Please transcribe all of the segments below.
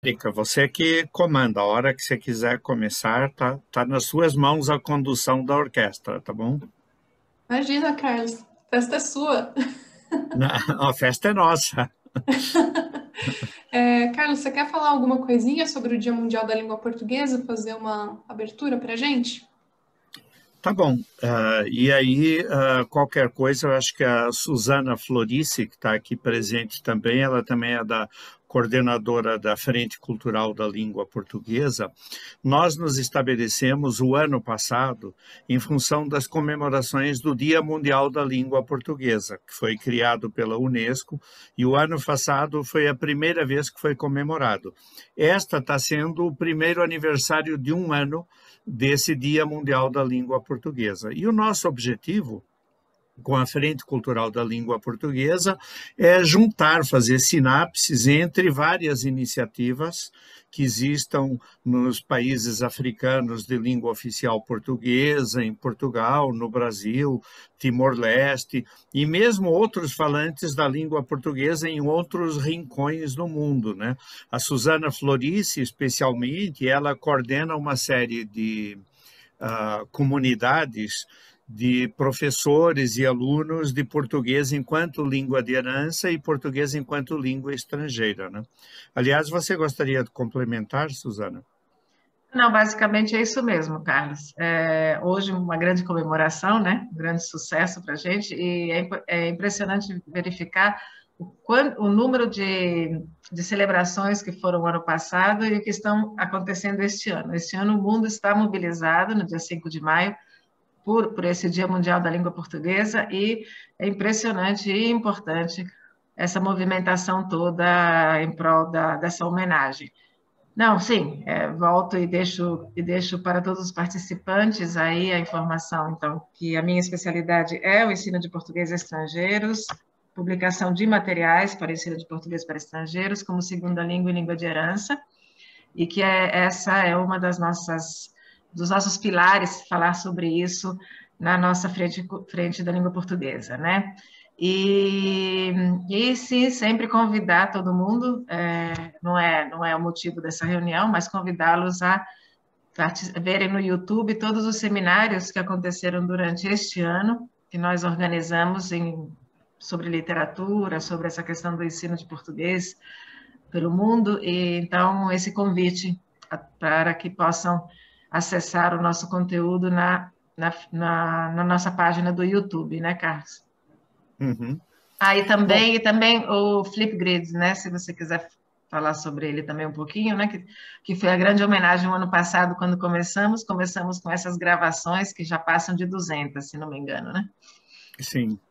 Érica, você que comanda. A hora que você quiser começar, tá nas suas mãos a condução da orquestra, tá bom? Imagina, Carlos, a festa é sua. A festa é nossa. Carlos, você quer falar alguma coisinha sobre o Dia Mundial da Língua Portuguesa? Fazer uma abertura para a gente? Tá bom. E aí, qualquer coisa, eu acho que a Suzana Florice, que está aqui presente também, ela também é da coordenadora da Frente Cultural da Língua Portuguesa. Nós nos estabelecemos o ano passado em função das comemorações do Dia Mundial da Língua Portuguesa, que foi criado pela Unesco, e o ano passado foi a primeira vez que foi comemorado. Esta está sendo o primeiro aniversário de um ano desse Dia Mundial da Língua Portuguesa. E o nosso objetivo com a Frente Cultural da Língua Portuguesa é juntar, fazer sinapses entre várias iniciativas que existam nos países africanos de língua oficial portuguesa, em Portugal, no Brasil, Timor-Leste, e mesmo outros falantes da língua portuguesa em outros rincões do mundo, né? A Suzana Florice, especialmente, ela coordena uma série de comunidades de professores e alunos de português enquanto língua de herança e português enquanto língua estrangeira, né? Aliás, você gostaria de complementar, Suzana? Não, basicamente é isso mesmo, Carlos. Hoje uma grande comemoração, né? Um grande sucesso para a gente e é impressionante verificar o número de celebrações que foram ano passado e que estão acontecendo este ano. Este ano o mundo está mobilizado no dia 5 de maio por esse Dia Mundial da Língua Portuguesa e é impressionante e importante essa movimentação toda em prol dessa homenagem. Não, sim, volto e deixo para todos os participantes aí a informação, então, que a minha especialidade é o ensino de português a estrangeiros, publicação de materiais para ensino de português para estrangeiros como segunda língua e língua de herança, e que essa é uma dos nossos pilares, falar sobre isso na nossa frente da língua portuguesa, né? E sim, sempre convidar todo mundo, não é o motivo dessa reunião, mas convidá-los a verem no YouTube todos os seminários que aconteceram durante este ano, que nós organizamos sobre literatura, sobre essa questão do ensino de português pelo mundo, e então esse convite para que possam acessar o nosso conteúdo na nossa página do YouTube, né, Carlos? Uhum. Bom, E também o Flipgrid, né? Se você quiser falar sobre ele também um pouquinho, né? Que foi a grande homenagem o ano passado, quando começamos com essas gravações que já passam de 200, se não me engano, né? sim.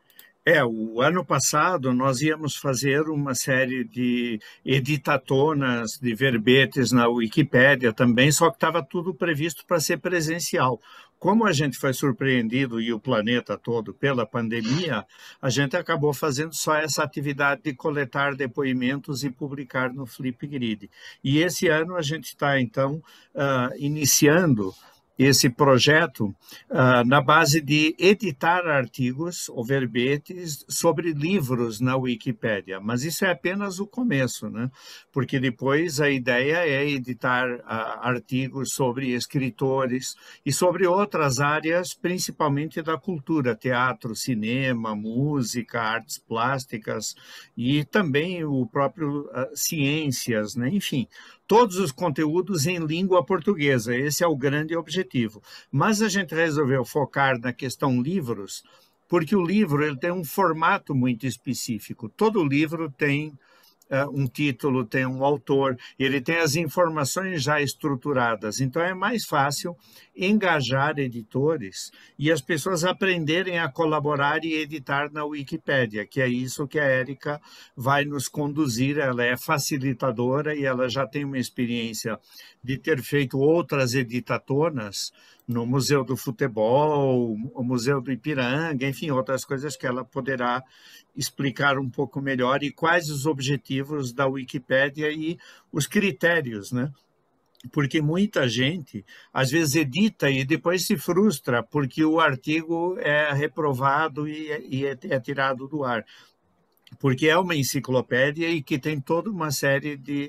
O ano passado nós íamos fazer uma série de editatonas, de verbetes na Wikipédia também, só que estava tudo previsto para ser presencial. Como a gente foi surpreendido e o planeta todo pela pandemia, a gente acabou fazendo só essa atividade de coletar depoimentos e publicar no Flipgrid. E esse ano a gente está, então, iniciando esse projeto na base de editar artigos ou verbetes sobre livros na Wikipédia, mas isso é apenas o começo, né? Porque depois a ideia é editar artigos sobre escritores e sobre outras áreas, principalmente da cultura, teatro, cinema, música, artes plásticas e também o próprio ciências, né? Enfim, todos os conteúdos em língua portuguesa. Esse é o grande objetivo. Mas a gente resolveu focar na questão livros, porque o livro ele tem um formato muito específico. Todo livro tem um título, tem um autor, ele tem as informações já estruturadas. Então é mais fácil engajar editores e as pessoas aprenderem a colaborar e editar na Wikipédia, que é isso que a Érica vai nos conduzir. Ela é facilitadora e ela já tem uma experiência de ter feito outras editatonas no Museu do Futebol, o Museu do Ipiranga, enfim, outras coisas que ela poderá explicar um pouco melhor e quais os objetivos da Wikipédia e os critérios, né? Porque muita gente, às vezes, edita e depois se frustra porque o artigo é reprovado e é tirado do ar. Porque é uma enciclopédia e que tem toda uma série de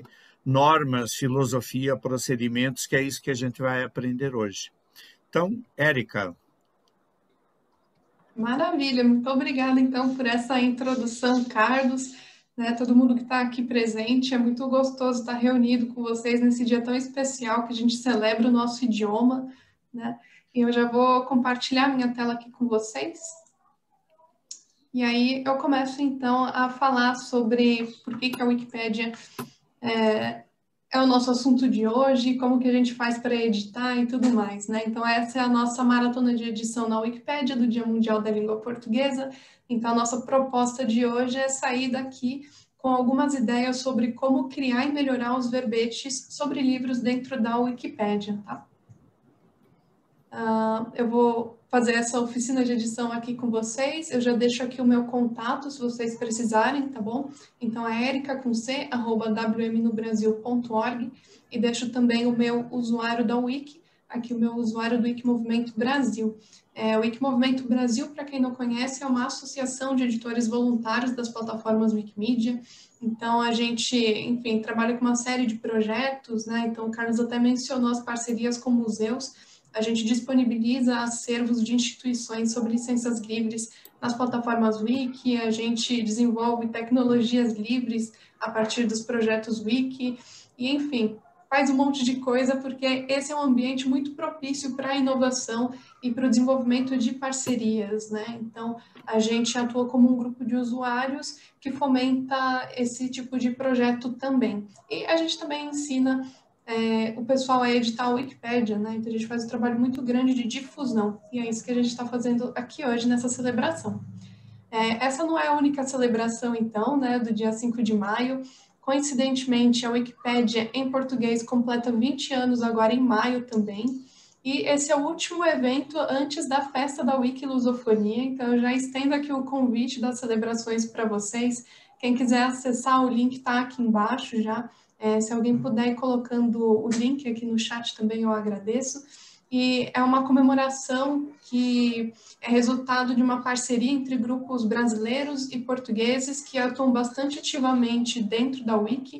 normas, filosofia, procedimentos, que é isso que a gente vai aprender hoje. Então, Érica. Maravilha, muito obrigada então por essa introdução, Carlos, né, todo mundo que está aqui presente, é muito gostoso estar reunido com vocês nesse dia tão especial que a gente celebra o nosso idioma, né, e eu já vou compartilhar minha tela aqui com vocês, e aí eu começo então a falar sobre por que a Wikipédia é o nosso assunto de hoje, como que a gente faz para editar e tudo mais, né? Então, essa é a nossa maratona de edição na Wikipédia do Dia Mundial da Língua Portuguesa. Então, a nossa proposta de hoje é sair daqui com algumas ideias sobre como criar e melhorar os verbetes sobre livros dentro da Wikipédia, tá? Eu vou fazer essa oficina de edição aqui com vocês, eu já deixo aqui o meu contato, se vocês precisarem, tá bom? Então, é erica@wmnobrasil.org e deixo também o meu usuário da Wiki, aqui o meu usuário do Wikimovimento Brasil. O Wikimovimento Brasil, para quem não conhece, é uma associação de editores voluntários das plataformas Wikimedia. Então, a gente, enfim, trabalha com uma série de projetos, né? Então, o Carlos até mencionou as parcerias com museus. A gente disponibiliza acervos de instituições sobre licenças livres nas plataformas Wiki, a gente desenvolve tecnologias livres a partir dos projetos Wiki, e enfim, faz um monte de coisa, porque esse é um ambiente muito propício para a inovação e para o desenvolvimento de parcerias, né? Então, a gente atua como um grupo de usuários que fomenta esse tipo de projeto também. E a gente também ensina o pessoal a editar a Wikipédia, né? Então a gente faz um trabalho muito grande de difusão, e é isso que a gente está fazendo aqui hoje nessa celebração. Essa não é a única celebração, então, né, do dia 5 de maio. Coincidentemente, a Wikipédia em português completa 20 anos agora em maio também, e esse é o último evento antes da festa da Wikilusofonia, então eu já estendo aqui o convite das celebrações para vocês. Quem quiser acessar, o link está aqui embaixo já. Se alguém puder ir colocando o link aqui no chat também, eu agradeço. E é uma comemoração que é resultado de uma parceria entre grupos brasileiros e portugueses que atuam bastante ativamente dentro da Wiki,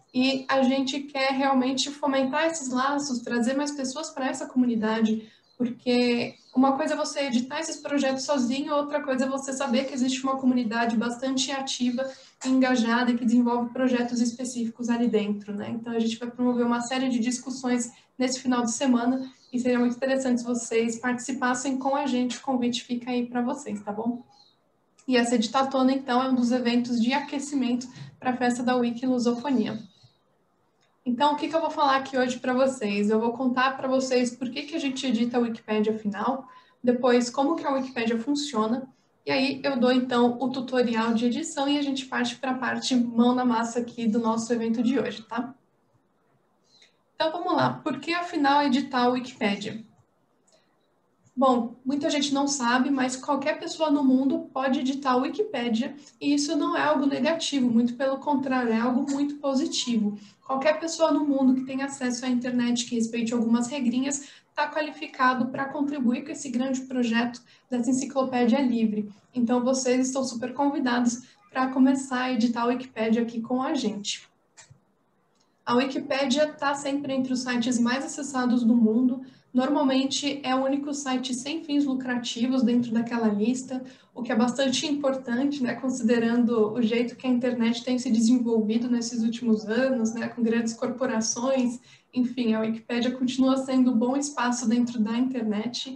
e a gente quer realmente fomentar esses laços, trazer mais pessoas para essa comunidade, porque uma coisa é você editar esses projetos sozinho, outra coisa é você saber que existe uma comunidade bastante ativa e engajada e que desenvolve projetos específicos ali dentro, né? Então a gente vai promover uma série de discussões nesse final de semana e seria muito interessante se vocês participassem com a gente, o convite fica aí para vocês, tá bom? E essa editatona, então, é um dos eventos de aquecimento para a festa da Wikilusofonia. Então, o que eu vou falar aqui hoje para vocês? Eu vou contar para vocês por que a gente edita a Wikipédia afinal, depois como que a Wikipédia funciona, e aí eu dou então o tutorial de edição e a gente parte para a parte mão na massa aqui do nosso evento de hoje, tá? Então vamos lá, por que afinal editar a Wikipédia? Bom, muita gente não sabe, mas qualquer pessoa no mundo pode editar a Wikipédia, e isso não é algo negativo, muito pelo contrário, é algo muito positivo. Qualquer pessoa no mundo que tenha acesso à internet, que respeite algumas regrinhas, está qualificado para contribuir com esse grande projeto dessa enciclopédia livre. Então, vocês estão super convidados para começar a editar a Wikipédia aqui com a gente. A Wikipédia está sempre entre os sites mais acessados do mundo. Normalmente é o único site sem fins lucrativos dentro daquela lista, o que é bastante importante, né, considerando o jeito que a internet tem se desenvolvido nesses últimos anos, né, com grandes corporações. Enfim, a Wikipédia continua sendo um bom espaço dentro da internet.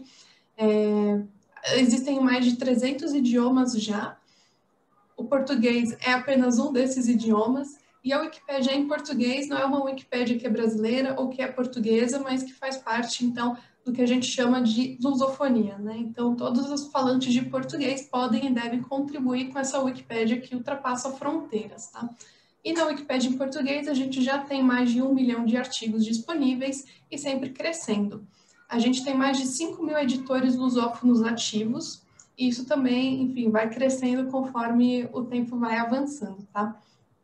Existem mais de 300 idiomas já. O português é apenas um desses idiomas. E a Wikipédia em português não é uma Wikipédia que é brasileira ou que é portuguesa, mas que faz parte, então, do que a gente chama de lusofonia, né? Então, todos os falantes de português podem e devem contribuir com essa Wikipédia que ultrapassa fronteiras, tá? E na Wikipédia em português, a gente já tem mais de 1 milhão de artigos disponíveis e sempre crescendo. A gente tem mais de 5 mil editores lusófonos ativos, e isso também, enfim, vai crescendo conforme o tempo vai avançando, tá?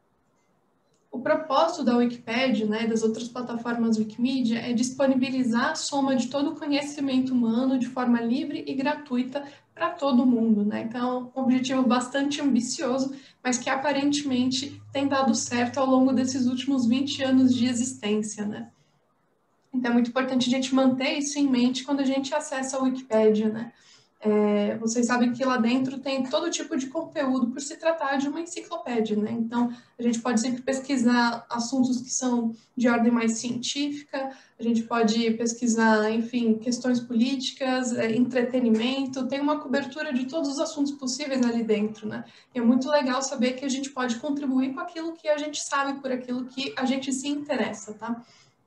O propósito da Wikipédia, né, das outras plataformas Wikimedia, é disponibilizar a soma de todo o conhecimento humano de forma livre e gratuita para todo mundo, né? Então, um objetivo bastante ambicioso, mas que aparentemente tem dado certo ao longo desses últimos 20 anos de existência, né? Então, é muito importante a gente manter isso em mente quando a gente acessa a Wikipédia, né? Vocês sabem que lá dentro tem todo tipo de conteúdo por se tratar de uma enciclopédia, né? Então, a gente pode sempre pesquisar assuntos que são de ordem mais científica, a gente pode pesquisar, enfim, questões políticas, entretenimento, tem uma cobertura de todos os assuntos possíveis ali dentro, né? E é muito legal saber que a gente pode contribuir com aquilo que a gente sabe, por aquilo que a gente se interessa, tá?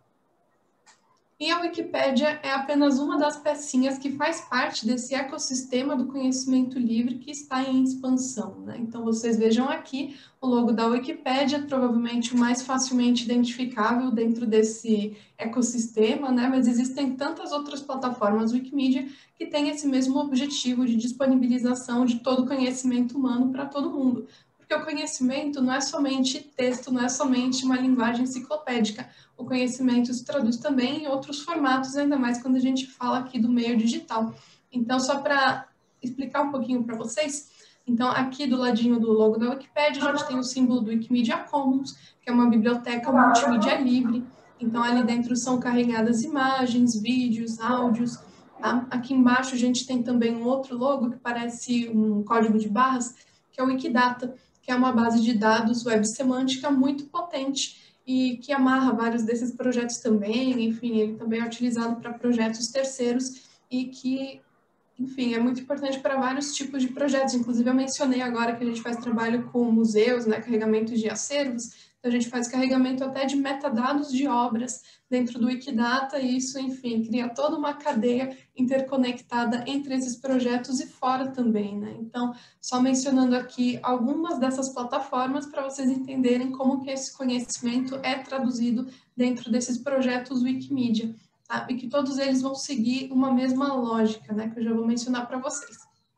E a Wikipédia é apenas uma das pecinhas que faz parte desse ecossistema do conhecimento livre que está em expansão, né? Então, vocês vejam aqui o logo da Wikipédia, provavelmente o mais facilmente identificável dentro desse ecossistema, né? Mas existem tantas outras plataformas Wikimedia que têm esse mesmo objetivo de disponibilização de todo o conhecimento humano para todo mundo. Porque o conhecimento não é somente texto, não é somente uma linguagem enciclopédica. O conhecimento se traduz também em outros formatos, ainda mais quando a gente fala aqui do meio digital. Então, só para explicar um pouquinho para vocês, então aqui do ladinho do logo da Wikipédia, a gente tem o símbolo do Wikimedia Commons, que é uma biblioteca multimídia livre. Então, ali dentro são carregadas imagens, vídeos, áudios. Tá? Aqui embaixo a gente tem também um outro logo que parece um código de barras, que é o Wikidata, que é uma base de dados web semântica muito potente e que amarra vários desses projetos também. Enfim, ele também é utilizado para projetos terceiros e que, enfim, é muito importante para vários tipos de projetos. Inclusive, eu mencionei agora que a gente faz trabalho com museus, né, carregamento de acervos. Então, a gente faz carregamento até de metadados de obras dentro do Wikidata, e isso, enfim, cria toda uma cadeia interconectada entre esses projetos e fora também, né? Então, só mencionando aqui algumas dessas plataformas para vocês entenderem como que esse conhecimento é traduzido dentro desses projetos Wikimedia, tá? E que todos eles vão seguir uma mesma lógica, né? Que eu já vou mencionar para vocês.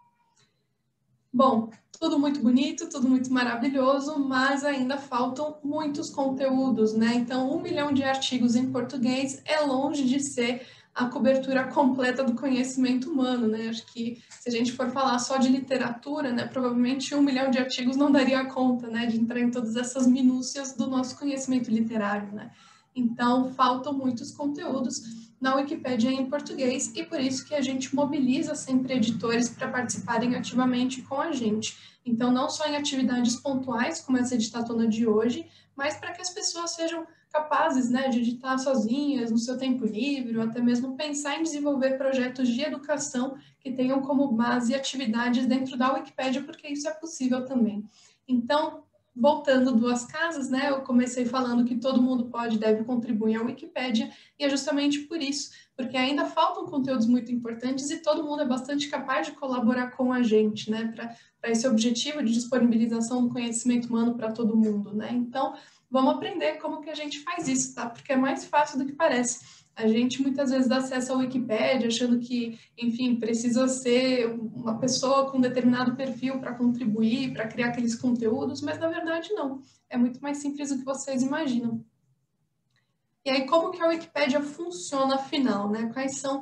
Bom, tudo muito bonito, tudo muito maravilhoso, mas ainda faltam muitos conteúdos, né? Então, 1 milhão de artigos em português é longe de ser a cobertura completa do conhecimento humano, né? Acho que se a gente for falar só de literatura, né, provavelmente 1 milhão de artigos não daria conta, né, de entrar em todas essas minúcias do nosso conhecimento literário, né? Então, faltam muitos conteúdos na Wikipédia em português, e por isso que a gente mobiliza sempre editores para participarem ativamente com a gente. Então, não só em atividades pontuais, como essa editatona de hoje, mas para que as pessoas sejam capazes, né, de editar sozinhas, no seu tempo livre, ou até mesmo pensar em desenvolver projetos de educação que tenham como base atividades dentro da Wikipédia, porque isso é possível também. Então, voltando duas casas, né, eu comecei falando que todo mundo pode e deve contribuir à Wikipédia, e é justamente por isso, porque ainda faltam conteúdos muito importantes e todo mundo é bastante capaz de colaborar com a gente, né, para esse objetivo de disponibilização do conhecimento humano para todo mundo, né. Então, vamos aprender como que a gente faz isso, tá? Porque é mais fácil do que parece. A gente muitas vezes dá acesso à Wikipédia achando que, enfim, precisa ser uma pessoa com determinado perfil para contribuir, para criar aqueles conteúdos, mas na verdade não. É muito mais simples do que vocês imaginam. E aí, como que a Wikipédia funciona afinal, né? Quais são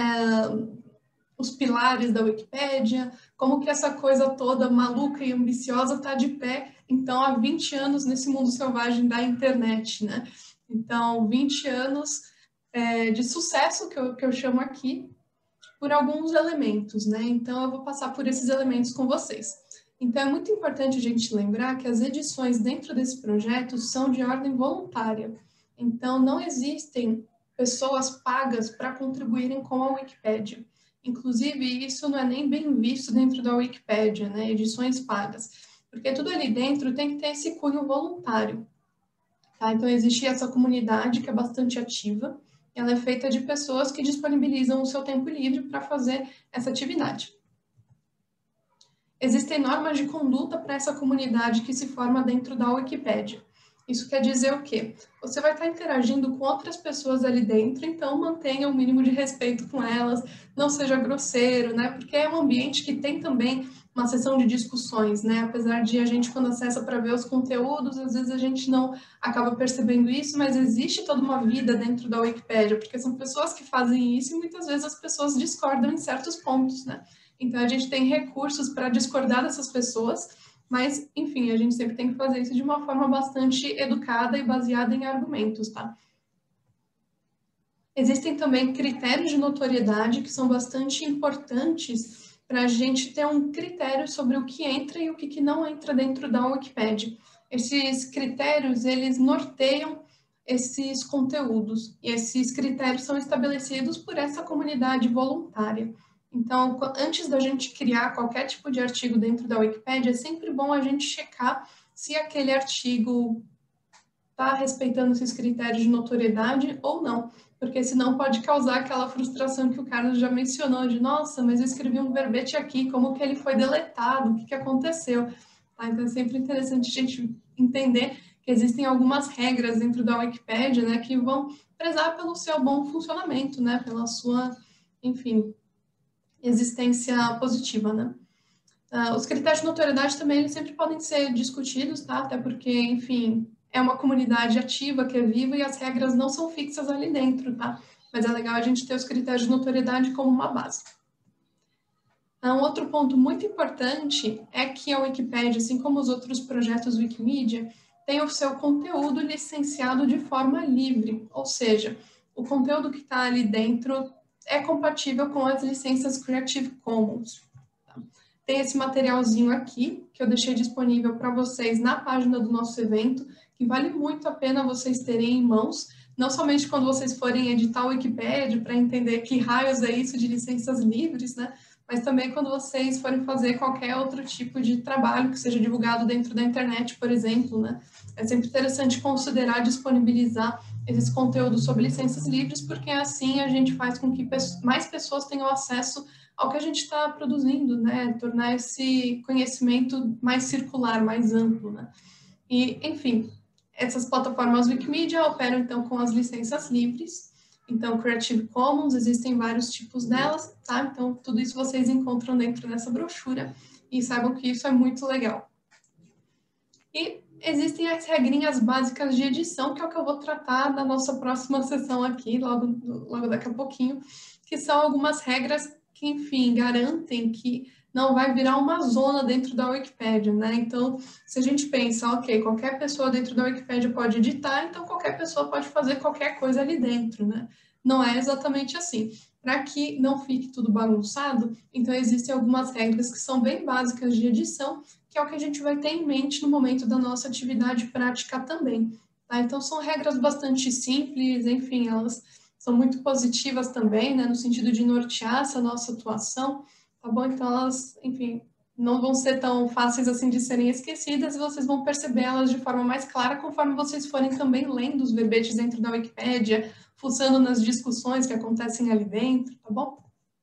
os pilares da Wikipédia? Como que essa coisa toda maluca e ambiciosa está de pé, então, há 20 anos nesse mundo selvagem da internet, né? Então, 20 anos de sucesso, que eu chamo aqui, por alguns elementos, né? Então, eu vou passar por esses elementos com vocês. Então, é muito importante a gente lembrar que as edições dentro desse projeto são de ordem voluntária. Então, não existem pessoas pagas para contribuírem com a Wikipédia. Inclusive, isso não é nem bem visto dentro da Wikipédia, né? Edições pagas. Porque tudo ali dentro tem que ter esse cunho voluntário. Tá? Então, existe essa comunidade que é bastante ativa. Ela é feita de pessoas que disponibilizam o seu tempo livre para fazer essa atividade. Existem normas de conduta para essa comunidade que se forma dentro da Wikipédia. Isso quer dizer o quê? Você vai estar interagindo com outras pessoas ali dentro, então mantenha o mínimo de respeito com elas, não seja grosseiro, né? Porque é um ambiente que tem também uma sessão de discussões, né? Apesar de a gente, quando acessa para ver os conteúdos, às vezes a gente não acaba percebendo isso, mas existe toda uma vida dentro da Wikipédia, porque são pessoas que fazem isso e muitas vezes as pessoas discordam em certos pontos, né? Então, a gente tem recursos para discordar dessas pessoas, mas, enfim, a gente sempre tem que fazer isso de uma forma bastante educada e baseada em argumentos, tá? Existem também critérios de notoriedade que são bastante importantes para a gente ter um critério sobre o que entra e o que não entra dentro da Wikipédia. Esses critérios, eles norteiam esses conteúdos, e esses critérios são estabelecidos por essa comunidade voluntária. Então, antes da gente criar qualquer tipo de artigo dentro da Wikipédia, é sempre bom a gente checar se aquele artigo está respeitando esses critérios de notoriedade ou não, porque senão pode causar aquela frustração que o Carlos já mencionou, de nossa, mas eu escrevi um verbete aqui, como que ele foi deletado, o que aconteceu? Tá? Então é sempre interessante a gente entender que existem algumas regras dentro da Wikipédia, né, que vão prezar pelo seu bom funcionamento, né, pela sua, enfim, existência positiva, né. Os critérios de notoriedade também eles sempre podem ser discutidos, tá? Até porque, enfim, é uma comunidade ativa, que é viva, e as regras não são fixas ali dentro, tá? Mas é legal a gente ter os critérios de notoriedade como uma base. Um outro ponto muito importante é que a Wikipédia, assim como os outros projetos Wikimedia, tem o seu conteúdo licenciado de forma livre, ou seja, o conteúdo que está ali dentro é compatível com as licenças Creative Commons. Tem esse materialzinho aqui, que eu deixei disponível para vocês na página do nosso evento, que vale muito a pena vocês terem em mãos, não somente quando vocês forem editar o Wikipédia, para entender que raios é isso de licenças livres, né? Mas também quando vocês forem fazer qualquer outro tipo de trabalho que seja divulgado dentro da internet, por exemplo, né? É sempre interessante considerar disponibilizar esses conteúdos sobre licenças livres, porque assim a gente faz com que mais pessoas tenham acesso ao que a gente está produzindo, né? Tornar esse conhecimento mais circular, mais amplo, né? E, enfim, essas plataformas Wikimedia operam, então, com as licenças livres. Então, Creative Commons, existem vários tipos delas, tá? Então, tudo isso vocês encontram dentro dessa brochura e saibam que isso é muito legal. E existem as regrinhas básicas de edição, que é o que eu vou tratar na nossa próxima sessão aqui, logo daqui a pouquinho, que são algumas regras que, enfim, garantem que não vai virar uma zona dentro da Wikipédia, né? Então, se a gente pensa, ok, qualquer pessoa dentro da Wikipédia pode editar, então qualquer pessoa pode fazer qualquer coisa ali dentro, né? Não é exatamente assim. Para que não fique tudo bagunçado, então existem algumas regras que são bem básicas de edição, que é o que a gente vai ter em mente no momento da nossa atividade prática também. Tá? Então, são regras bastante simples, enfim, elas são muito positivas também, né, no sentido de nortear essa nossa atuação, tá bom? Então, elas, enfim, não vão ser tão fáceis assim de serem esquecidas, e vocês vão perceber elas de forma mais clara conforme vocês forem também lendo os verbetes dentro da Wikipédia, fuçando nas discussões que acontecem ali dentro, tá bom?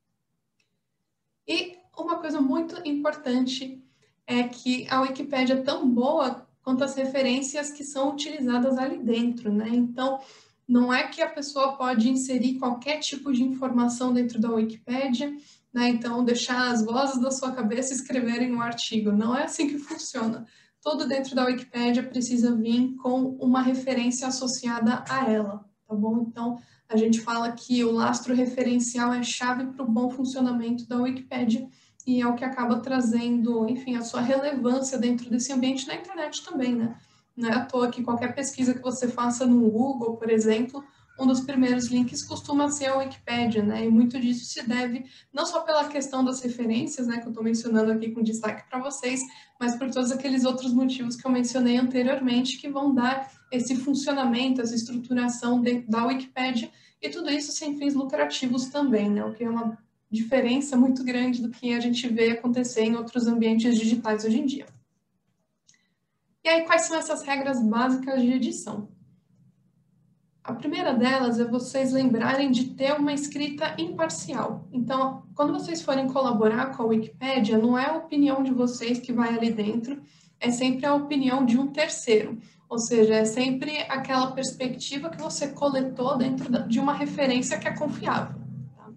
E uma coisa muito importante é que a Wikipédia é tão boa quanto as referências que são utilizadas ali dentro, né? Então, não é que a pessoa pode inserir qualquer tipo de informação dentro da Wikipédia, né? Então, deixar as vozes da sua cabeça escreverem um artigo. Não é assim que funciona. Todo dentro da Wikipédia precisa vir com uma referência associada a ela, tá bom? Então, a gente fala que o lastro referencial é chave para o bom funcionamento da Wikipédia, e é o que acaba trazendo, enfim, a sua relevância dentro desse ambiente na internet também, né? Não é à toa que qualquer pesquisa que você faça no Google, por exemplo, um dos primeiros links costuma ser a Wikipédia, né? E muito disso se deve não só pela questão das referências, né, que eu estou mencionando aqui com destaque para vocês, mas por todos aqueles outros motivos que eu mencionei anteriormente que vão dar esse funcionamento, essa estruturação dentro da Wikipédia, e tudo isso sem fins lucrativos também, né? O que é uma diferença muito grande do que a gente vê acontecer em outros ambientes digitais hoje em dia. E aí, quais são essas regras básicas de edição? A primeira delas é vocês lembrarem de ter uma escrita imparcial. Então, quando vocês forem colaborar com a Wikipédia, não é a opinião de vocês que vai ali dentro, é sempre a opinião de um terceiro. Ou seja, é sempre aquela perspectiva que você coletou dentro de uma referência que é confiável. Tá?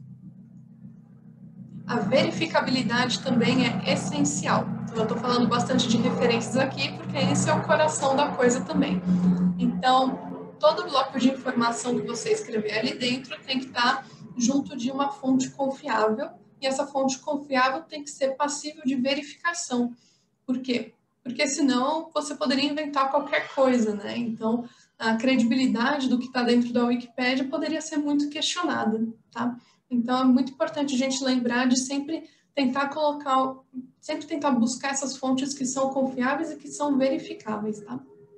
A verificabilidade também é essencial. Então, eu estou falando bastante de referências aqui, porque esse é o coração da coisa também. Então, todo bloco de informação que você escrever ali dentro tem que estar junto de uma fonte confiável, e essa fonte confiável tem que ser passível de verificação. Por quê? Porque senão você poderia inventar qualquer coisa, né? Então, a credibilidade do que está dentro da Wikipédia poderia ser muito questionada, tá? Então, é muito importante a gente lembrar de sempre tentar buscar essas fontes que são confiáveis e que são verificáveis, tá?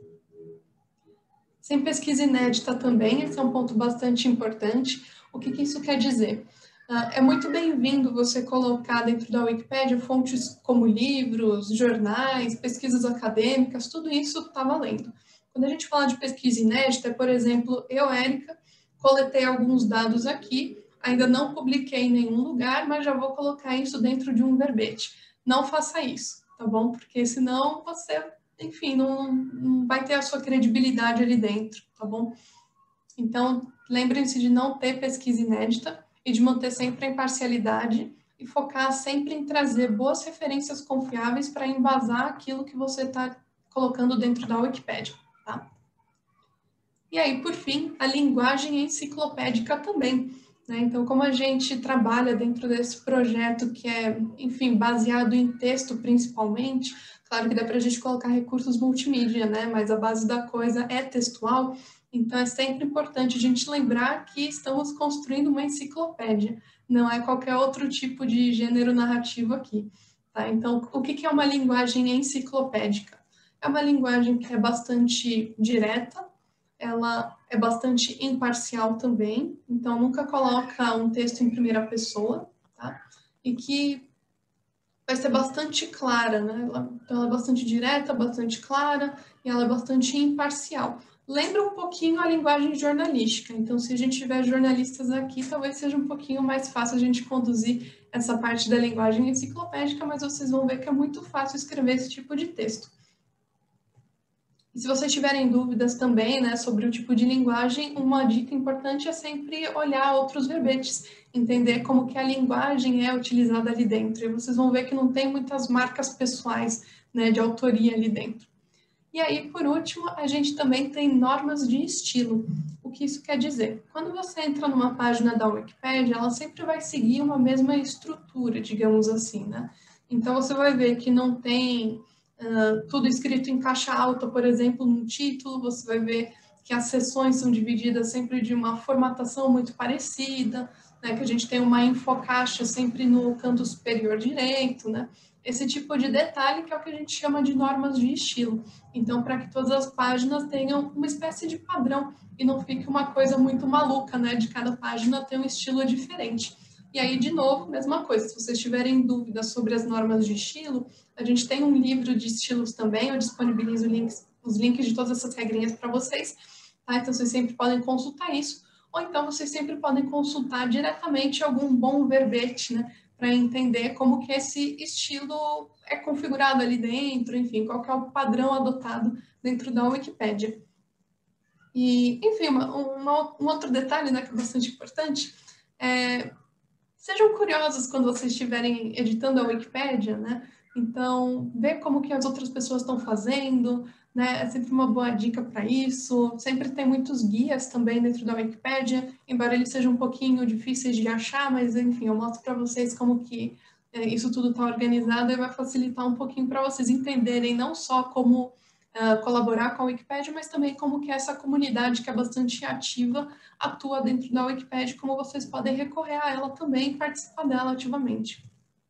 Sem pesquisa inédita também, esse é um ponto bastante importante. O que isso quer dizer? É muito bem-vindo você colocar dentro da Wikipédia fontes como livros, jornais, pesquisas acadêmicas, tudo isso está valendo. Quando a gente fala de pesquisa inédita, por exemplo, eu, Érica, coletei alguns dados aqui, ainda não publiquei em nenhum lugar, mas já vou colocar isso dentro de um verbete. Não faça isso, tá bom? Porque senão você, enfim, não vai ter a sua credibilidade ali dentro, tá bom? Então, lembrem-se de não ter pesquisa inédita e de manter sempre a imparcialidade e focar sempre em trazer boas referências confiáveis para embasar aquilo que você está colocando dentro da Wikipédia, tá? E aí, por fim, a linguagem enciclopédica também, né? Então, como a gente trabalha dentro desse projeto que é, enfim, baseado em texto principalmente, claro que dá para a gente colocar recursos multimídia, né? Mas a base da coisa é textual, então é sempre importante a gente lembrar que estamos construindo uma enciclopédia, não é qualquer outro tipo de gênero narrativo aqui, tá? Então, o que é uma linguagem enciclopédica? É uma linguagem que é bastante direta, ela é bastante imparcial também, então nunca coloca um texto em primeira pessoa, tá? E que vai ser bastante clara, né? Então ela é bastante direta, bastante clara e ela é bastante imparcial. Lembra um pouquinho a linguagem jornalística, então se a gente tiver jornalistas aqui, talvez seja um pouquinho mais fácil a gente conduzir essa parte da linguagem enciclopédica, mas vocês vão ver que é muito fácil escrever esse tipo de texto. E se vocês tiverem dúvidas também, né, sobre o tipo de linguagem, uma dica importante é sempre olhar outros verbetes, entender como que a linguagem é utilizada ali dentro. E vocês vão ver que não tem muitas marcas pessoais, né, de autoria ali dentro. E aí, por último, a gente também tem normas de estilo. O que isso quer dizer? Quando você entra numa página da Wikipédia, ela sempre vai seguir uma mesma estrutura, digamos assim, né? Então, você vai ver que não tem tudo escrito em caixa alta, por exemplo, no título, você vai ver que as seções são divididas sempre de uma formatação muito parecida, né, que a gente tem uma infocaixa sempre no canto superior direito, né? Esse tipo de detalhe que é o que a gente chama de normas de estilo. Então, para que todas as páginas tenham uma espécie de padrão e não fique uma coisa muito maluca, né? De cada página ter um estilo diferente. E aí, de novo, mesma coisa, se vocês tiverem dúvidas sobre as normas de estilo, a gente tem um livro de estilos também, eu disponibilizo os links de todas essas regrinhas para vocês, tá? Então, vocês sempre podem consultar isso, ou então vocês sempre podem consultar diretamente algum bom verbete, né? Para entender como que esse estilo é configurado ali dentro, enfim, qual que é o padrão adotado dentro da Wikipédia. E, enfim, um outro detalhe, né, que é bastante importante, sejam curiosos quando vocês estiverem editando a Wikipédia, né? Então, ver como que as outras pessoas estão fazendo, né? É sempre uma boa dica para isso. Sempre tem muitos guias também dentro da Wikipédia, embora eles sejam um pouquinho difíceis de achar, mas enfim, eu mostro para vocês como que isso tudo está organizado e vai facilitar um pouquinho para vocês entenderem não só como colaborar com a Wikipédia, mas também como que essa comunidade que é bastante ativa atua dentro da Wikipédia, como vocês podem recorrer a ela também e participar dela ativamente.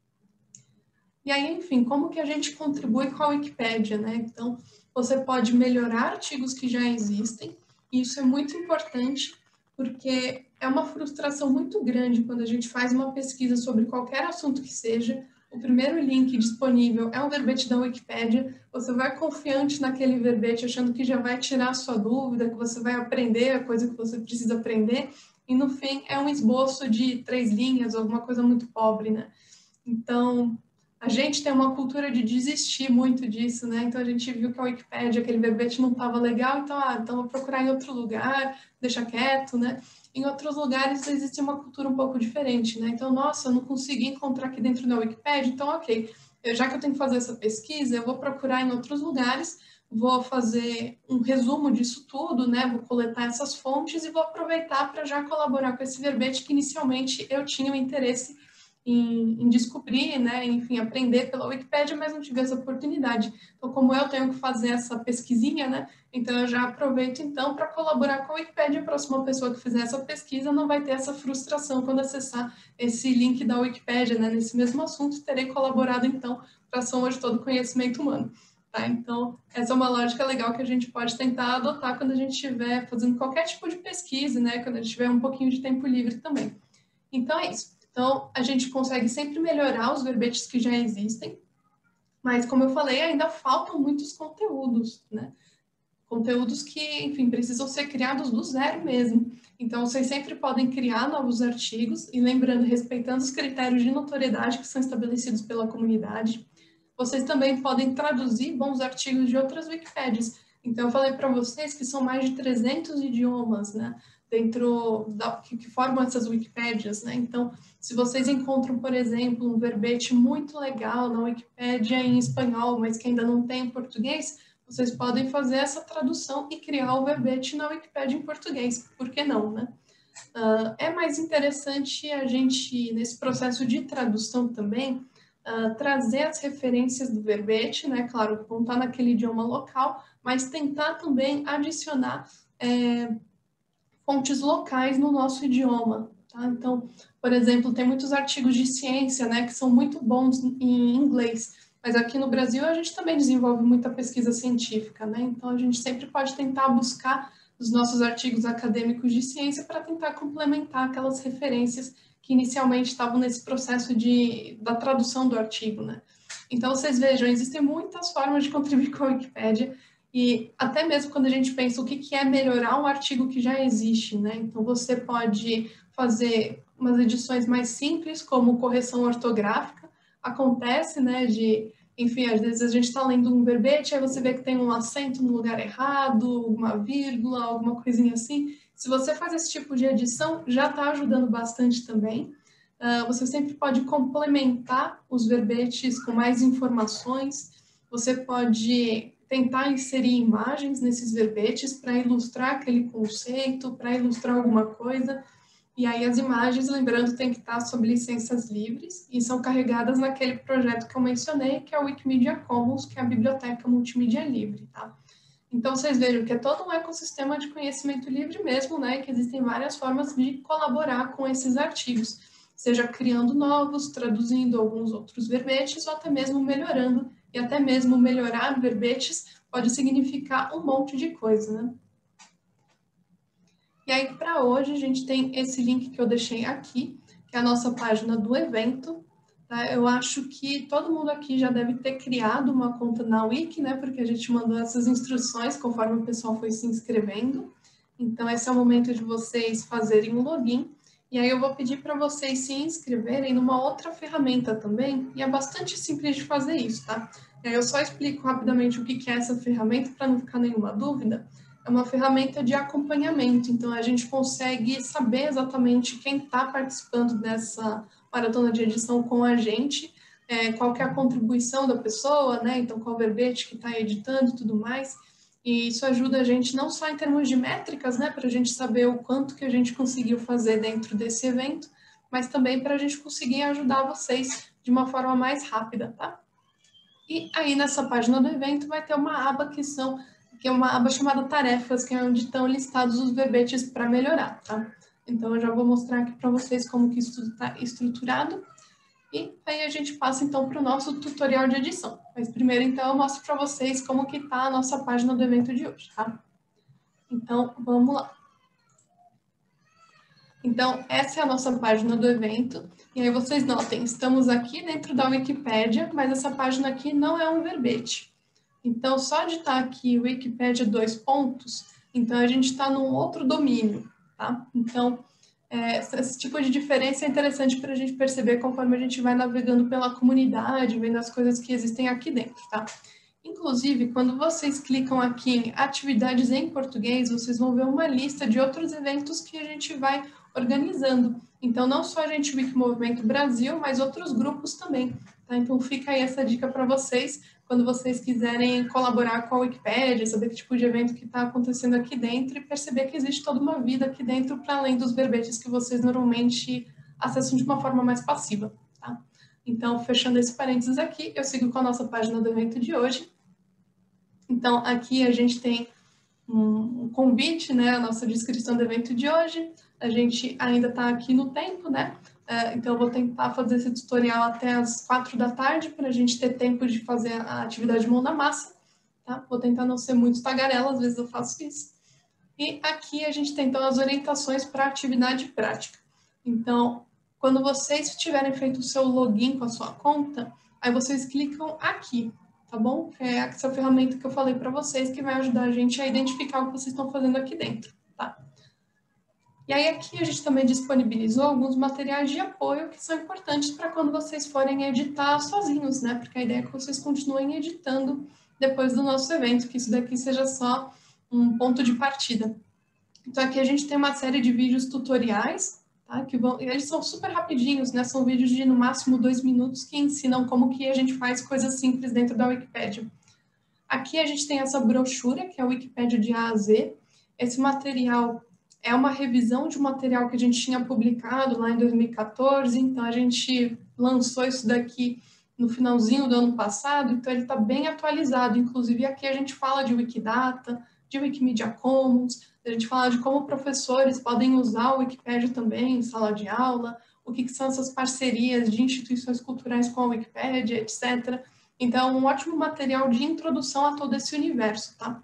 E aí, enfim, como que a gente contribui com a Wikipédia, né? Então, você pode melhorar artigos que já existem, e isso é muito importante, porque é uma frustração muito grande quando a gente faz uma pesquisa sobre qualquer assunto que seja, o primeiro link disponível é um verbete da Wikipédia, você vai confiante naquele verbete, achando que já vai tirar a sua dúvida, que você vai aprender a coisa que você precisa aprender, e no fim é um esboço de 3 linhas, alguma coisa muito pobre, né? Então, a gente tem uma cultura de desistir muito disso, né? Então, a gente viu que a Wikipédia, aquele verbete não estava legal, então vou procurar em outro lugar, deixa quieto, né? Em outros lugares existe uma cultura um pouco diferente, né? Então, nossa, eu não consegui encontrar aqui dentro da Wikipédia, então, ok, já que eu tenho que fazer essa pesquisa, eu vou procurar em outros lugares, vou fazer um resumo disso tudo, né? Vou coletar essas fontes e vou aproveitar para já colaborar com esse verbete que inicialmente eu tinha o interesse em descobrir, né, enfim, aprender pela Wikipédia, mas não tive essa oportunidade. Então, como eu tenho que fazer essa pesquisinha, né, então eu já aproveito então para colaborar com a Wikipédia. A próxima pessoa que fizer essa pesquisa não vai ter essa frustração quando acessar esse link da Wikipédia, né, nesse mesmo assunto, terei colaborado então para a soma de todo o conhecimento humano. Tá? Então, essa é uma lógica legal que a gente pode tentar adotar quando a gente estiver fazendo qualquer tipo de pesquisa, né, quando a gente tiver um pouquinho de tempo livre também. Então, é isso. Então, a gente consegue sempre melhorar os verbetes que já existem, mas, como eu falei, ainda faltam muitos conteúdos, né? Conteúdos que, enfim, precisam ser criados do zero mesmo. Então, vocês sempre podem criar novos artigos, e lembrando, respeitando os critérios de notoriedade que são estabelecidos pela comunidade. Vocês também podem traduzir bons artigos de outras Wikipédias. Então, eu falei para vocês que são mais de 300 idiomas, né? Dentro que formam essas Wikipédias, né? Então, se vocês encontram, por exemplo, um verbete muito legal na Wikipédia em espanhol, mas que ainda não tem em português, vocês podem fazer essa tradução e criar o verbete na Wikipédia em português. Por que não, né? É mais interessante a gente, nesse processo de tradução também, trazer as referências do verbete, né? Claro, que vão estar naquele idioma local, mas tentar também adicionar fontes locais no nosso idioma, tá? Então, por exemplo, tem muitos artigos de ciência, né, que são muito bons em inglês, mas aqui no Brasil a gente também desenvolve muita pesquisa científica, né? Então, a gente sempre pode tentar buscar os nossos artigos acadêmicos de ciência para tentar complementar aquelas referências que inicialmente estavam nesse processo da tradução do artigo, né? Então, vocês vejam, existem muitas formas de contribuir com a Wikipédia, e até mesmo quando a gente pensa o que é melhorar um artigo que já existe, né? Então, você pode fazer umas edições mais simples, como correção ortográfica. Acontece, né, enfim, às vezes a gente está lendo um verbete, aí você vê que tem um acento no lugar errado, uma vírgula, alguma coisinha assim. Se você faz esse tipo de edição, já está ajudando bastante também. Você sempre pode complementar os verbetes com mais informações. Você pode tentar inserir imagens nesses verbetes para ilustrar aquele conceito, para ilustrar alguma coisa. E aí as imagens, lembrando, tem que estar sob licenças livres e são carregadas naquele projeto que eu mencionei, que é o Wikimedia Commons, que é a biblioteca multimídia livre, tá? Então, vocês vejam que é todo um ecossistema de conhecimento livre mesmo, né? Que existem várias formas de colaborar com esses artigos, seja criando novos, traduzindo alguns outros verbetes, ou até mesmo melhorando. E até mesmo melhorar verbetes pode significar um monte de coisa, né? E aí, para hoje, a gente tem esse link que eu deixei aqui, que é a nossa página do evento. Tá? Eu acho que todo mundo aqui já deve ter criado uma conta na Wiki, né? Porque a gente mandou essas instruções conforme o pessoal foi se inscrevendo. Então, esse é o momento de vocês fazerem um login. E aí eu vou pedir para vocês se inscreverem numa outra ferramenta também, e é bastante simples de fazer isso, tá? E aí eu só explico rapidamente o que é essa ferramenta para não ficar nenhuma dúvida. É uma ferramenta de acompanhamento, então a gente consegue saber exatamente quem está participando dessa maratona de edição com a gente, qual que é a contribuição da pessoa, né? Então qual verbete que está editando e tudo mais. E isso ajuda a gente não só em termos de métricas, né, para a gente saber o quanto que a gente conseguiu fazer dentro desse evento, mas também para a gente conseguir ajudar vocês de uma forma mais rápida, tá? E aí nessa página do evento vai ter uma aba que é uma aba chamada tarefas, que é onde estão listados os verbetes para melhorar, tá? Então eu já vou mostrar aqui para vocês como que isso está estruturado. E aí a gente passa então para o nosso tutorial de edição. Mas primeiro então eu mostro para vocês como que está a nossa página do evento de hoje, tá? Então vamos lá. Então essa é a nossa página do evento. E aí vocês notem, estamos aqui dentro da Wikipédia, mas essa página aqui não é um verbete. Então só de estar aqui Wikipédia 2 pontos, então a gente está num outro domínio, tá? Então esse tipo de diferença é interessante para a gente perceber conforme a gente vai navegando pela comunidade, vendo as coisas que existem aqui dentro, tá? Inclusive, quando vocês clicam aqui em atividades em português, vocês vão ver uma lista de outros eventos que a gente vai organizando. Então, não só a gente Wikimoimento Brasil, mas outros grupos também, tá? Então, fica aí essa dica para vocês, quando vocês quiserem colaborar com a Wikipédia, saber que tipo de evento que está acontecendo aqui dentro e perceber que existe toda uma vida aqui dentro, para além dos verbetes que vocês normalmente acessam de uma forma mais passiva. Então, fechando esse parênteses aqui, eu sigo com a nossa página do evento de hoje. Então, aqui a gente tem um convite, né, a nossa descrição do evento de hoje. A gente ainda está aqui no tempo, né? Então, eu vou tentar fazer esse tutorial até as 4 da tarde, para a gente ter tempo de fazer a atividade mão na massa, tá? Vou tentar não ser muito tagarela, às vezes eu faço isso. E aqui a gente tem, então, as orientações para a atividade prática. Então, quando vocês tiverem feito o seu login com a sua conta, aí vocês clicam aqui, tá bom? É essa ferramenta que eu falei para vocês, que vai ajudar a gente a identificar o que vocês estão fazendo aqui dentro, tá? E aí aqui a gente também disponibilizou alguns materiais de apoio que são importantes para quando vocês forem editar sozinhos, né? Porque a ideia é que vocês continuem editando depois do nosso evento, que isso daqui seja só um ponto de partida. Então aqui a gente tem uma série de vídeos tutoriais, tá? Eles são super rapidinhos, né? São vídeos de no máximo 2 minutos que ensinam como que a gente faz coisas simples dentro da Wikipédia. Aqui a gente tem essa brochura, que é a Wikipédia de A a Z. Esse material é uma revisão de um material que a gente tinha publicado lá em 2014, então a gente lançou isso daqui no finalzinho do ano passado, então ele está bem atualizado. Inclusive aqui a gente fala de Wikidata, de Wikimedia Commons, a gente fala de como professores podem usar o Wikipédia também em sala de aula, o que são essas parcerias de instituições culturais com a Wikipédia, etc. Então, é um ótimo material de introdução a todo esse universo, tá?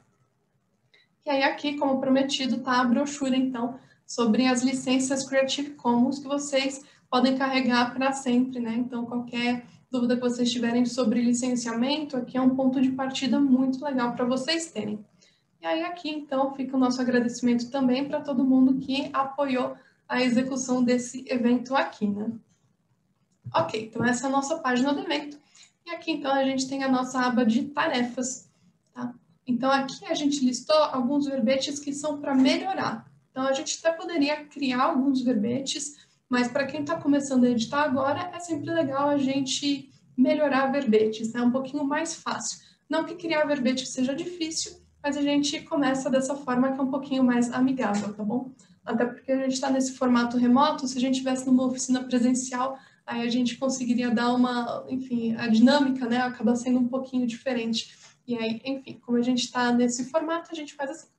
E aí aqui, como prometido, tá a brochura, então, sobre as licenças Creative Commons que vocês podem carregar para sempre, né? Então, qualquer dúvida que vocês tiverem sobre licenciamento, aqui é um ponto de partida muito legal para vocês terem. E aí aqui, então, fica o nosso agradecimento também para todo mundo que apoiou a execução desse evento aqui, né? Ok, então essa é a nossa página do evento. E aqui, então, a gente tem a nossa aba de tarefas, tá? Então, aqui a gente listou alguns verbetes que são para melhorar. Então, a gente até poderia criar alguns verbetes, mas para quem está começando a editar agora, é sempre legal a gente melhorar verbetes, né? Um pouquinho mais fácil. Não que criar verbete seja difícil, mas a gente começa dessa forma que é um pouquinho mais amigável, tá bom? Até porque a gente está nesse formato remoto, se a gente estivesse numa oficina presencial, aí a gente conseguiria dar uma, enfim, a dinâmica, né, acaba sendo um pouquinho diferente. E aí, enfim, como a gente está nesse formato, a gente faz assim.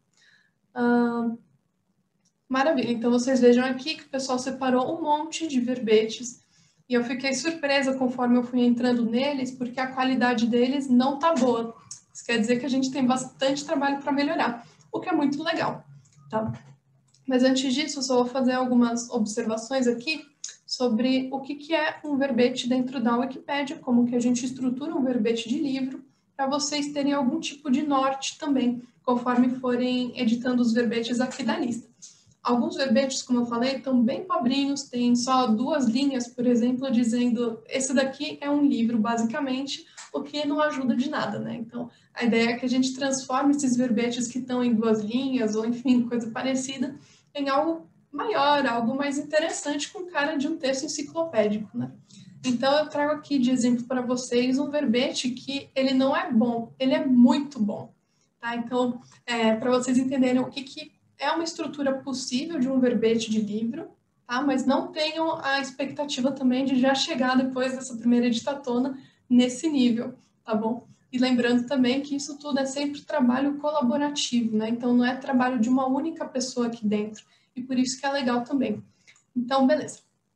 Maravilha, então vocês vejam aqui que o pessoal separou um monte de verbetes, e eu fiquei surpresa conforme eu fui entrando neles, porque a qualidade deles não tá boa. Isso quer dizer que a gente tem bastante trabalho para melhorar, o que é muito legal, tá? Mas antes disso, eu só vou fazer algumas observações aqui sobre o que é um verbete dentro da Wikipédia, como que a gente estrutura um verbete de livro, para vocês terem algum tipo de norte também, conforme forem editando os verbetes aqui da lista. Alguns verbetes, como eu falei, estão bem pobrinhos, tem só 2 linhas, por exemplo, dizendo esse daqui é um livro, basicamente, o que não ajuda de nada, né? Então, a ideia é que a gente transforme esses verbetes que estão em 2 linhas, ou enfim, coisa parecida, em algo maior, algo mais interessante, com cara de um texto enciclopédico, né? Então, eu trago aqui de exemplo para vocês um verbete que ele não é bom, ele é muito bom, tá? Então, para vocês entenderem o que é uma estrutura possível de um verbete de livro, tá? Mas não tenham a expectativa também de já chegar depois dessa primeira editatona nesse nível, tá bom? E lembrando também que isso tudo é sempre trabalho colaborativo, né? Então não é trabalho de uma única pessoa aqui dentro, e por isso que é legal também. Então, beleza.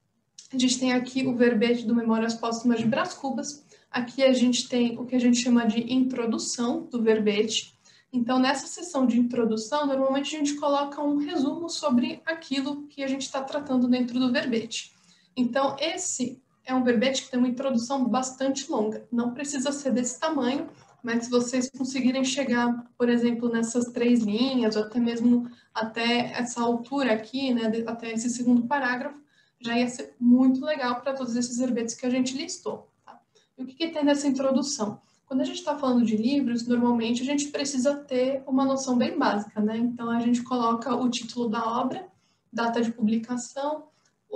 A gente tem aqui o verbete do Memórias Póstumas de Brás Cubas. Aqui a gente tem o que a gente chama de introdução do verbete. Então, nessa sessão de introdução, normalmente a gente coloca um resumo sobre aquilo que a gente está tratando dentro do verbete. Então, esse é um verbete que tem uma introdução bastante longa. Não precisa ser desse tamanho, mas se vocês conseguirem chegar, por exemplo, nessas 3 linhas, ou até mesmo até essa altura aqui, né, até esse segundo parágrafo, já ia ser muito legal para todos esses verbetes que a gente listou. Tá? E o que tem nessa introdução? Quando a gente está falando de livros, normalmente a gente precisa ter uma noção bem básica, né? Então, a gente coloca o título da obra, data de publicação,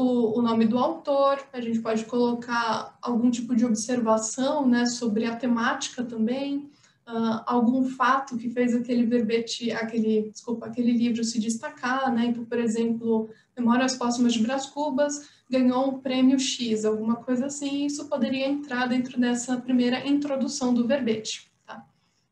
o nome do autor, a gente pode colocar algum tipo de observação, né, sobre a temática também, algum fato que fez aquele verbete, aquele livro se destacar, né? Então, por exemplo, Memórias Póstumas de Brás Cubas ganhou um prêmio X, alguma coisa assim, isso poderia entrar dentro dessa primeira introdução do verbete, tá?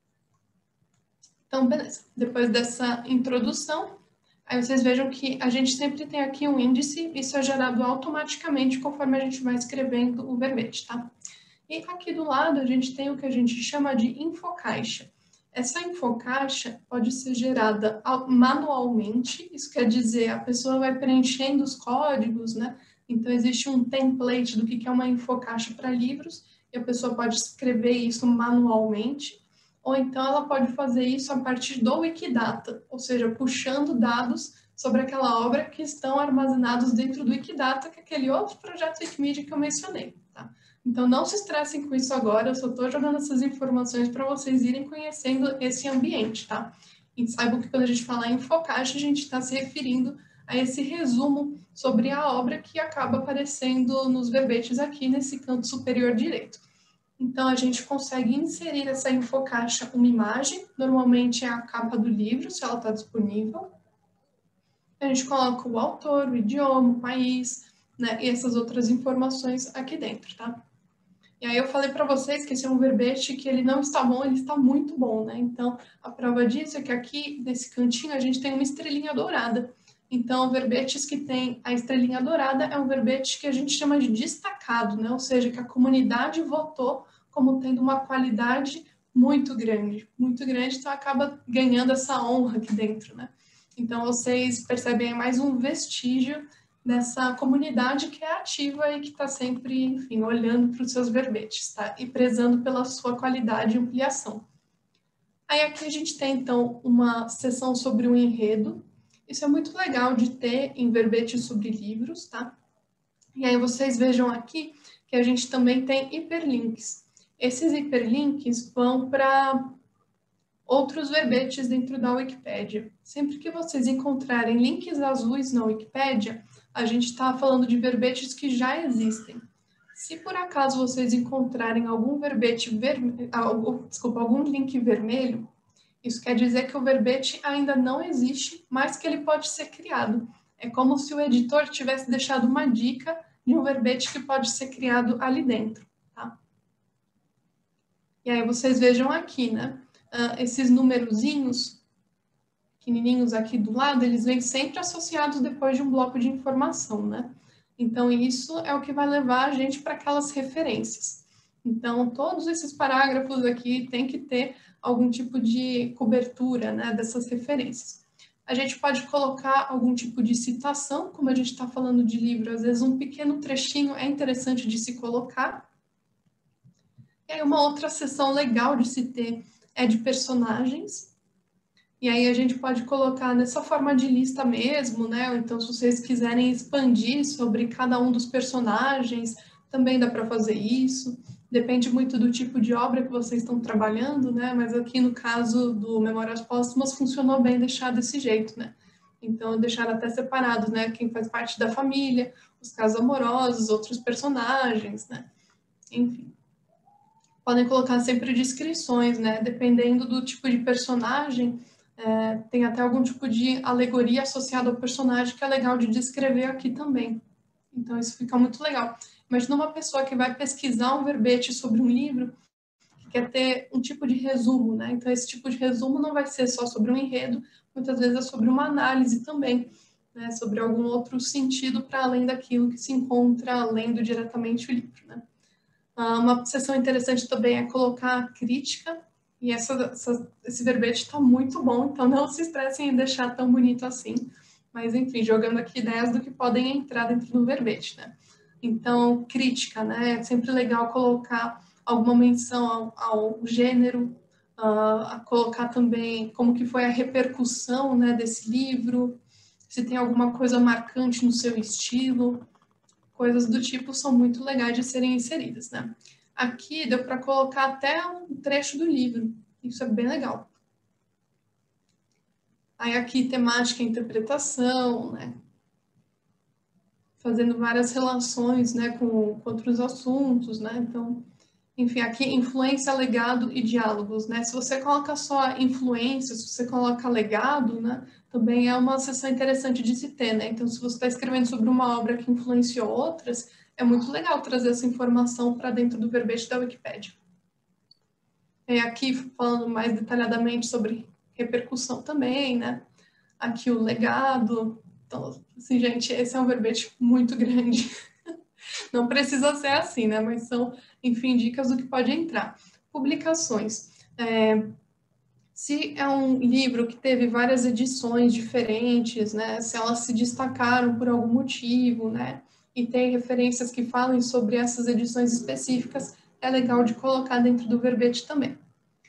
Então, beleza. Depois dessa introdução, aí vocês vejam que a gente sempre tem aqui um índice, isso é gerado automaticamente conforme a gente vai escrevendo o verbete, tá? E aqui do lado a gente tem o que a gente chama de infocaixa. Essa infocaixa pode ser gerada manualmente, isso quer dizer, a pessoa vai preenchendo os códigos, né? Então existe um template do que é uma infocaixa para livros, e a pessoa pode escrever isso manualmente, ou então ela pode fazer isso a partir do Wikidata, ou seja, puxando dados sobre aquela obra que estão armazenados dentro do Wikidata, que é aquele outro projeto Wikimedia que eu mencionei, tá? Então, não se estressem com isso agora, eu só estou jogando essas informações para vocês irem conhecendo esse ambiente, tá? E saibam que quando a gente fala em infocaixa, a gente está se referindo a esse resumo sobre a obra que acaba aparecendo nos verbetes aqui nesse canto superior direito. Então, a gente consegue inserir essa infocaixa uma imagem, normalmente é a capa do livro, se ela está disponível. A gente coloca o autor, o idioma, o país, né, e essas outras informações aqui dentro, tá? E aí eu falei para vocês que esse é um verbete que ele não está bom, ele está muito bom, né? Então, a prova disso é que aqui, nesse cantinho, a gente tem uma estrelinha dourada. Então, verbetes que tem a estrelinha dourada é um verbete que a gente chama de destacado, né? Ou seja, que a comunidade votou como tendo uma qualidade muito grande, então acaba ganhando essa honra aqui dentro, né? Então, vocês percebem mais um vestígio dessa comunidade que é ativa e que está sempre, enfim, olhando para os seus verbetes, tá? E prezando pela sua qualidade e ampliação. Aí aqui a gente tem, então, uma seção sobre o enredo. Isso é muito legal de ter em verbetes sobre livros, tá? E aí vocês vejam aqui que a gente também tem hiperlinks. Esses hiperlinks vão para outros verbetes dentro da Wikipédia. Sempre que vocês encontrarem links azuis na Wikipédia, a gente está falando de verbetes que já existem. Se por acaso vocês encontrarem algum algum link vermelho, isso quer dizer que o verbete ainda não existe, mas que ele pode ser criado. É como se o editor tivesse deixado uma dica de um verbete que pode ser criado ali dentro, tá? E aí vocês vejam aqui, né? Esses numerozinhos pequenininhos aqui do lado, eles vêm sempre associados depois de um bloco de informação, né? Então, isso é o que vai levar a gente para aquelas referências. Então, todos esses parágrafos aqui tem que ter algum tipo de cobertura, né, dessas referências. A gente pode colocar algum tipo de citação, como a gente está falando de livro, às vezes um pequeno trechinho é interessante de se colocar. E aí, uma outra seção legal de se ter é de personagens. E aí a gente pode colocar nessa forma de lista mesmo, né? Então, se vocês quiserem expandir sobre cada um dos personagens, também dá para fazer isso. Depende muito do tipo de obra que vocês estão trabalhando, né? Mas aqui no caso do Memórias Póstumas funcionou bem deixar desse jeito, né? Então, deixar até separados, né? Quem faz parte da família, os casos amorosos, outros personagens, né? Enfim. Podem colocar sempre descrições, né? Dependendo do tipo de personagem, tem até algum tipo de alegoria associada ao personagem que é legal de descrever aqui também. Então, isso fica muito legal. Imagina uma pessoa que vai pesquisar um verbete sobre um livro, que quer ter um tipo de resumo, né? Então, esse tipo de resumo não vai ser só sobre um enredo, muitas vezes é sobre uma análise também, né? Sobre algum outro sentido para além daquilo que se encontra lendo diretamente o livro, né? Uma seção interessante também é colocar a crítica, e esse verbete está muito bom, então não se estressem em deixar tão bonito assim. Mas, enfim, jogando aqui ideias do que podem entrar dentro do verbete, né? Então, crítica, né? É sempre legal colocar alguma menção ao gênero, a colocar também como que foi a repercussão, né, desse livro, se tem alguma coisa marcante no seu estilo. Coisas do tipo são muito legais de serem inseridas, né? Aqui deu para colocar até um trecho do livro. Isso é bem legal. Aí aqui temática e interpretação, né? Fazendo várias relações, né, com outros assuntos, né? Então, Enfim, aqui, influência, legado e diálogos, né? Se você coloca só influência, se você coloca legado, né? Também é uma seção interessante de se ter, né? Então, se você está escrevendo sobre uma obra que influenciou outras, é muito legal trazer essa informação para dentro do verbete da Wikipédia. E aqui, falando mais detalhadamente sobre repercussão também, né? Aqui o legado. Então, assim, gente, esse é um verbete muito grande. Não precisa ser assim, né? Mas são, enfim, dicas do que pode entrar. Publicações. Se é um livro que teve várias edições diferentes, né? Se elas se destacaram por algum motivo, né? E tem referências que falem sobre essas edições específicas, é legal de colocar dentro do verbete também.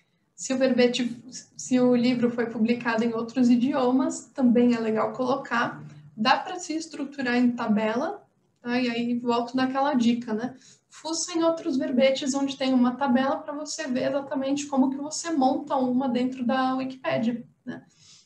Se o livro foi publicado em outros idiomas, também é legal colocar. Dá para se estruturar em tabela, tá? E aí volto naquela dica, né? Fuça em outros verbetes onde tem uma tabela para você ver exatamente como que você monta uma dentro da Wikipédia, né?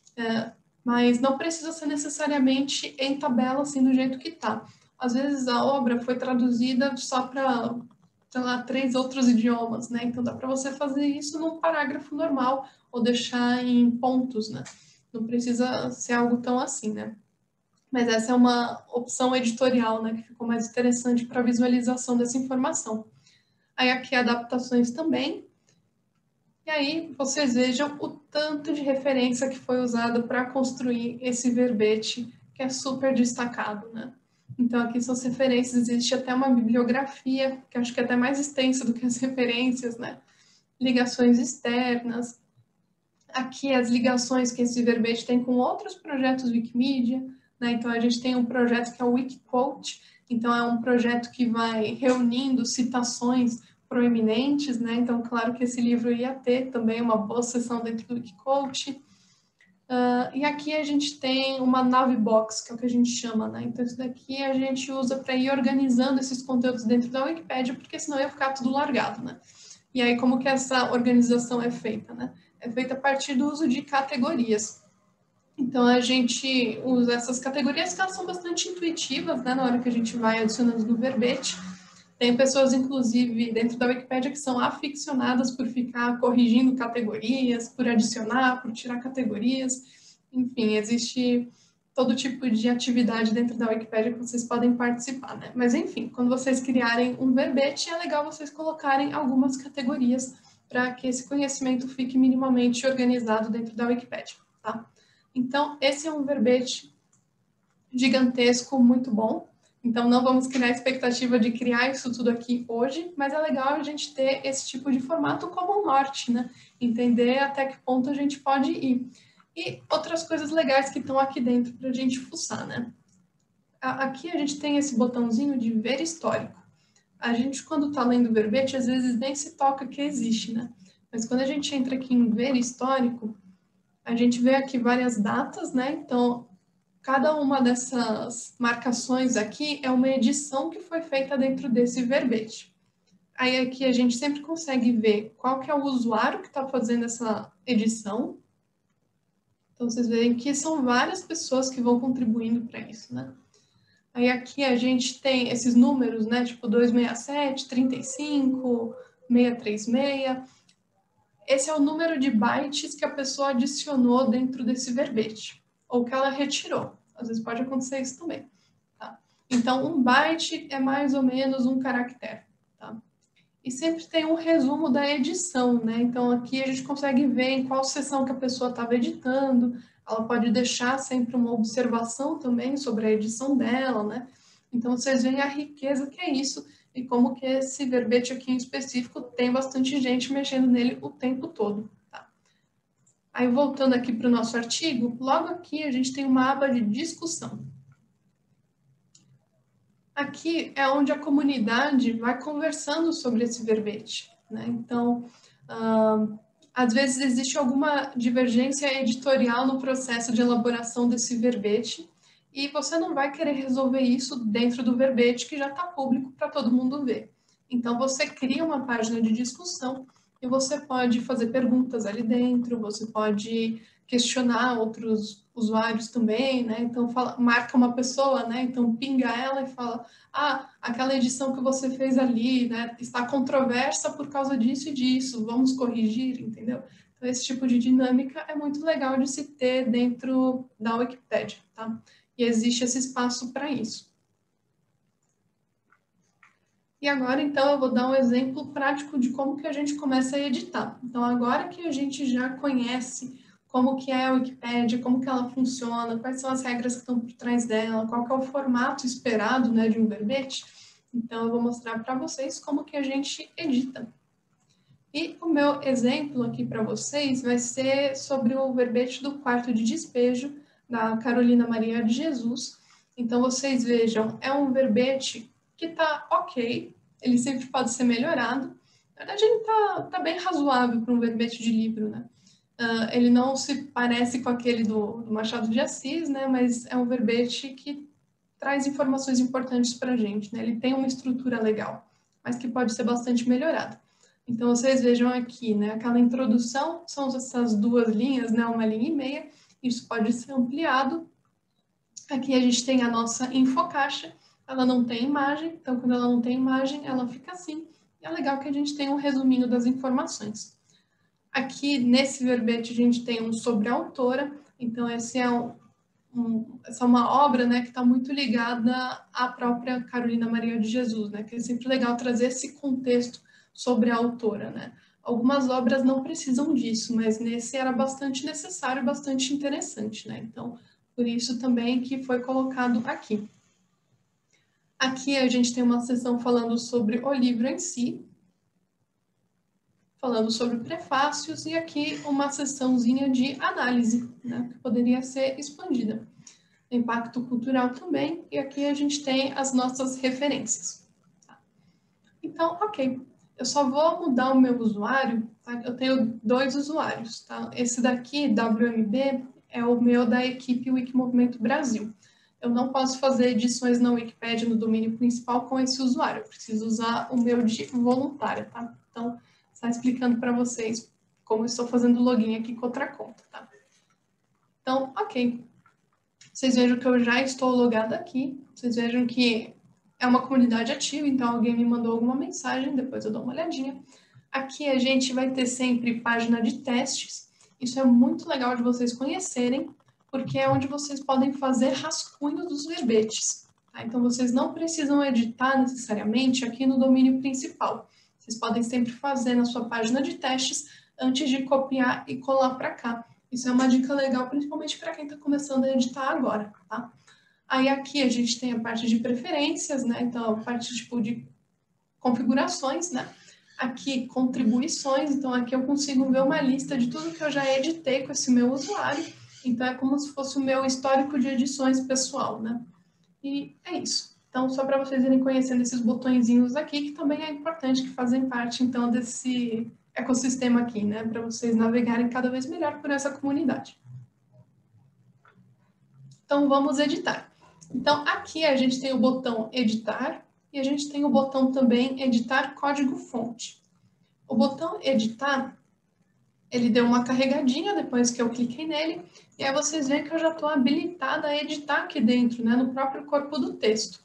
Mas não precisa ser necessariamente em tabela, assim, do jeito que está. Às vezes a obra foi traduzida só para, sei lá, 3 outros idiomas, né? Então dá para você fazer isso num parágrafo normal ou deixar em pontos, né? Não precisa ser algo tão assim, né? Mas essa é uma opção editorial, né? Que ficou mais interessante para a visualização dessa informação. Aí aqui adaptações também. E aí vocês vejam o tanto de referência que foi usado para construir esse verbete, que é super destacado, né? Então aqui são as referências, existe até uma bibliografia, que acho que é até mais extensa do que as referências, né? Ligações externas. Aqui as ligações que esse verbete tem com outros projetos Wikimedia, né? Então a gente tem um projeto que é o Wikiquote, então é um projeto que vai reunindo citações proeminentes, né? Então, claro que esse livro ia ter também uma boa seção dentro do Wikiquote. E aqui a gente tem uma nave box, que é o que a gente chama, né? Então, isso daqui a gente usa para ir organizando esses conteúdos dentro da Wikipédia, porque senão ia ficar tudo largado, né? E aí, como que essa organização é feita, né? É feita a partir do uso de categorias. Então, a gente usa essas categorias que elas são bastante intuitivas, né? Na hora que a gente vai adicionando no verbete. Tem pessoas, inclusive, dentro da Wikipédia que são aficionadas por ficar corrigindo categorias, por adicionar, por tirar categorias. Enfim, existe todo tipo de atividade dentro da Wikipédia que vocês podem participar, né? Mas, enfim, quando vocês criarem um verbete, é legal vocês colocarem algumas categorias para que esse conhecimento fique minimamente organizado dentro da Wikipédia, tá? Então, esse é um verbete gigantesco, muito bom. Então, não vamos criar a expectativa de criar isso tudo aqui hoje, mas é legal a gente ter esse tipo de formato como um norte, né? Entender até que ponto a gente pode ir. E outras coisas legais que estão aqui dentro para a gente fuçar, né? Aqui a gente tem esse botãozinho de ver histórico. A gente, quando está lendo o verbete, às vezes nem se toca que existe, né? Mas quando a gente entra aqui em ver histórico, a gente vê aqui várias datas, né? Então, cada uma dessas marcações aqui é uma edição que foi feita dentro desse verbete. Aí aqui a gente sempre consegue ver qual que é o usuário que está fazendo essa edição. Então vocês veem que são várias pessoas que vão contribuindo para isso, né? Aí aqui a gente tem esses números, né? Tipo 267, 35, 636. Esse é o número de bytes que a pessoa adicionou dentro desse verbete, ou que ela retirou. Às vezes pode acontecer isso também, tá? Então, um byte é mais ou menos um caractere, tá? E sempre tem um resumo da edição, né? Então, aqui a gente consegue ver em qual seção que a pessoa estava editando, ela pode deixar sempre uma observação também sobre a edição dela, né? Então, vocês veem a riqueza que é isso e como que esse verbete aqui em específico tem bastante gente mexendo nele o tempo todo, tá? Aí, voltando aqui para o nosso artigo, logo aqui a gente tem uma aba de discussão. Aqui é onde a comunidade vai conversando sobre esse verbete, né? Então, às vezes existe alguma divergência editorial no processo de elaboração desse verbete e você não vai querer resolver isso dentro do verbete que já está público para todo mundo ver. Então, você cria uma página de discussão e você pode fazer perguntas ali dentro, você pode questionar outros usuários também, né? Então marca uma pessoa, né? Então pinga ela e fala, aquela edição que você fez ali, né? Está controversa por causa disso e disso, vamos corrigir, entendeu? Então esse tipo de dinâmica é muito legal de se ter dentro da Wikipédia, tá? E existe esse espaço para isso. E agora, então, eu vou dar um exemplo prático de como que a gente começa a editar. Então, agora que a gente já conhece como que é a Wikipédia, como que ela funciona, quais são as regras que estão por trás dela, qual que é o formato esperado, né, de um verbete, então eu vou mostrar para vocês como que a gente edita. E o meu exemplo aqui para vocês vai ser sobre o verbete do quarto de despejo, da Carolina Maria de Jesus. Então, vocês vejam, é um verbete que está ok, ele sempre pode ser melhorado. Na verdade, ele tá bem razoável para um verbete de livro, né? Ele não se parece com aquele do Machado de Assis, né? Mas é um verbete que traz informações importantes para a gente, né? Ele tem uma estrutura legal, mas que pode ser bastante melhorado. Então, vocês vejam aqui, né? Aquela introdução são essas duas linhas, né? Uma linha e meia. Isso pode ser ampliado. Aqui a gente tem a nossa infocaixa. Ela não tem imagem, então quando ela não tem imagem, ela fica assim. E é legal que a gente tem um resuminho das informações. Aqui, nesse verbete, a gente tem um sobre a autora. Então, essa é uma obra, né, que está muito ligada à própria Carolina Maria de Jesus, né? Que é sempre legal trazer esse contexto sobre a autora, né? Algumas obras não precisam disso, mas nesse era bastante necessário, bastante interessante, né? Então, por isso também que foi colocado aqui. Aqui a gente tem uma seção falando sobre o livro em si, falando sobre prefácios, e aqui uma seçãozinha de análise, né, que poderia ser expandida. Impacto cultural também, e aqui a gente tem as nossas referências. Então, ok. Eu só vou mudar o meu usuário, tá? Eu tenho 2 usuários, tá? Esse daqui, WMB, é o meu da equipe Wikimotimento Brasil. Eu não posso fazer edições na Wikipédia no domínio principal com esse usuário, eu preciso usar o meu de voluntária, tá? Então, está explicando para vocês como eu estou fazendo login aqui com outra conta, tá? Então, ok. Vocês vejam que eu já estou logada aqui, vocês vejam que é uma comunidade ativa, então alguém me mandou alguma mensagem, depois eu dou uma olhadinha. Aqui a gente vai ter sempre página de testes, isso é muito legal de vocês conhecerem, porque é onde vocês podem fazer rascunho dos verbetes. Tá? Então vocês não precisam editar necessariamente aqui no domínio principal. Vocês podem sempre fazer na sua página de testes antes de copiar e colar para cá. Isso é uma dica legal, principalmente para quem está começando a editar agora, tá? Aí aqui a gente tem a parte de preferências, né? Então, a parte tipo de configurações, né? Aqui, contribuições. Então, aqui eu consigo ver uma lista de tudo que eu já editei com esse meu usuário. Então, é como se fosse o meu histórico de edições pessoal, né? E é isso. Então, só para vocês irem conhecendo esses botõezinhos aqui, que também é importante, que fazem parte, então, desse ecossistema aqui, né? Para vocês navegarem cada vez melhor por essa comunidade. Então, vamos editar. Então, aqui a gente tem o botão editar e a gente tem o botão também editar código-fonte. O botão editar, ele deu uma carregadinha depois que eu cliquei nele, e aí vocês veem que eu já estou habilitada a editar aqui dentro, né, no próprio corpo do texto.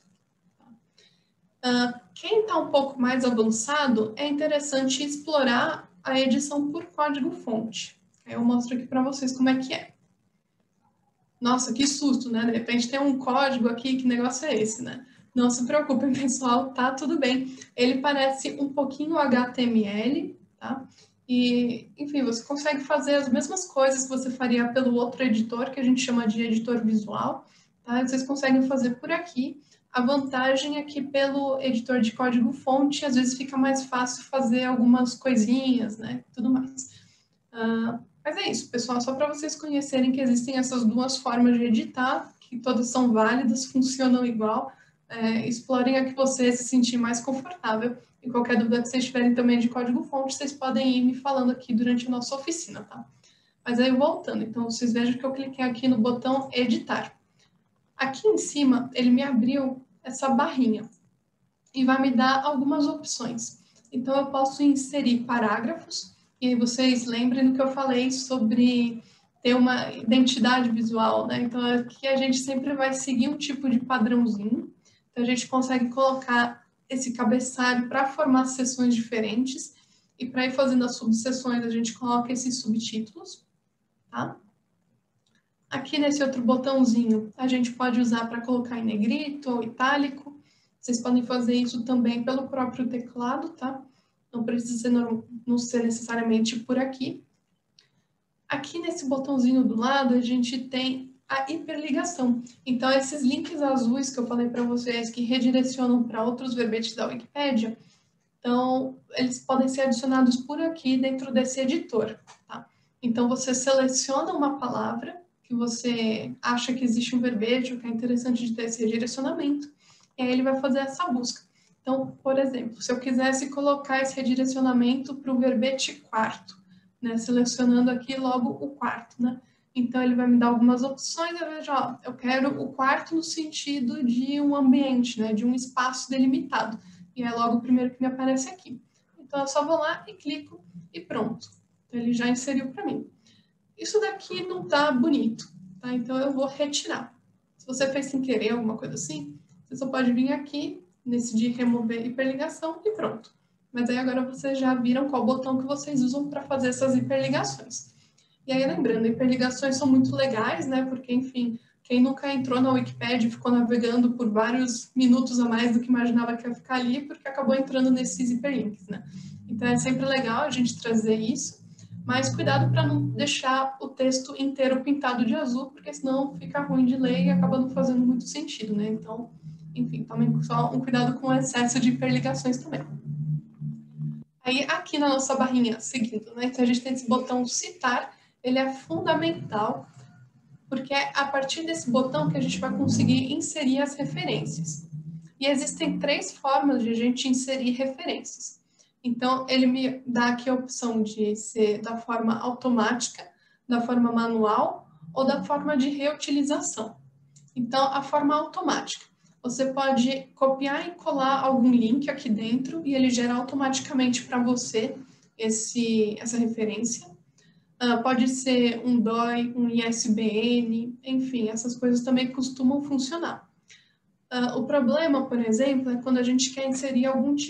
Quem está um pouco mais avançado, é interessante explorar a edição por código-fonte. Eu mostro aqui para vocês como é que é. Nossa, que susto, né? De repente tem um código aqui, que negócio é esse, né? Não se preocupem, pessoal, tá tudo bem. Ele parece um pouquinho HTML, tá? E, enfim, você consegue fazer as mesmas coisas que você faria pelo outro editor, que a gente chama de editor visual, tá? Vocês conseguem fazer por aqui. A vantagem é que pelo editor de código-fonte, às vezes fica mais fácil fazer algumas coisinhas, né? Tudo mais. Mas é isso, pessoal, só para vocês conhecerem que existem essas 2 formas de editar, que todas são válidas, funcionam igual. Explorem a que você se sentir mais confortável. E qualquer dúvida que vocês tiverem também de código-fonte, vocês podem ir me falando aqui durante a nossa oficina, tá? Mas aí, voltando, então, vocês vejam que eu cliquei aqui no botão editar. Aqui em cima, ele me abriu essa barrinha e vai me dar algumas opções. Então, eu posso inserir parágrafos, e aí vocês lembrem do que eu falei sobre ter uma identidade visual, né? Então, aqui a gente sempre vai seguir um tipo de padrãozinho. Então, a gente consegue colocar esse cabeçalho para formar seções diferentes. E para ir fazendo as subseções, a gente coloca esses subtítulos, tá? Aqui nesse outro botãozinho, a gente pode usar para colocar em negrito ou itálico. Vocês podem fazer isso também pelo próprio teclado, tá? Não precisa não ser necessariamente por aqui. Aqui nesse botãozinho do lado, a gente tem a hiperligação. Então, esses links azuis que eu falei para vocês, que redirecionam para outros verbetes da Wikipédia, então, eles podem ser adicionados por aqui dentro desse editor, tá? Então, você seleciona uma palavra que você acha que existe um verbete, ou que é interessante de ter esse redirecionamento, e aí ele vai fazer essa busca. Então, por exemplo, se eu quisesse colocar esse redirecionamento para o verbete quarto, né, selecionando aqui logo o quarto, né? Então, ele vai me dar algumas opções, eu vejo, ó, eu quero o quarto no sentido de um ambiente, né, de um espaço delimitado. E é logo o primeiro que me aparece aqui. Então, eu só vou lá e clico e pronto. Então, ele já inseriu para mim. Isso daqui não está bonito, tá? Então, eu vou retirar. Se você fez sem querer alguma coisa assim, você só pode vir aqui, nesse de remover hiperligação e pronto. Mas aí agora vocês já viram qual botão que vocês usam para fazer essas hiperligações. E aí, lembrando, hiperligações são muito legais, né? Porque, enfim, quem nunca entrou na Wikipédia e ficou navegando por vários minutos a mais do que imaginava que ia ficar ali, porque acabou entrando nesses hiperlinks, né? Então, é sempre legal a gente trazer isso, mas cuidado para não deixar o texto inteiro pintado de azul, porque senão fica ruim de ler e acaba não fazendo muito sentido, né? Então, enfim, tomem só um cuidado com o excesso de hiperligações também. Aí, aqui na nossa barrinha, seguindo, né? Então, a gente tem esse botão citar, ele é fundamental, porque é a partir desse botão que a gente vai conseguir inserir as referências. E existem 3 formas de a gente inserir referências. Então, ele me dá aqui a opção de ser da forma automática, da forma manual ou da forma de reutilização. Então, a forma automática. Você pode copiar e colar algum link aqui dentro e ele gera automaticamente para você essa referência. Pode ser um DOI, um ISBN, enfim, essas coisas também costumam funcionar. O problema, por exemplo, é quando a gente quer inserir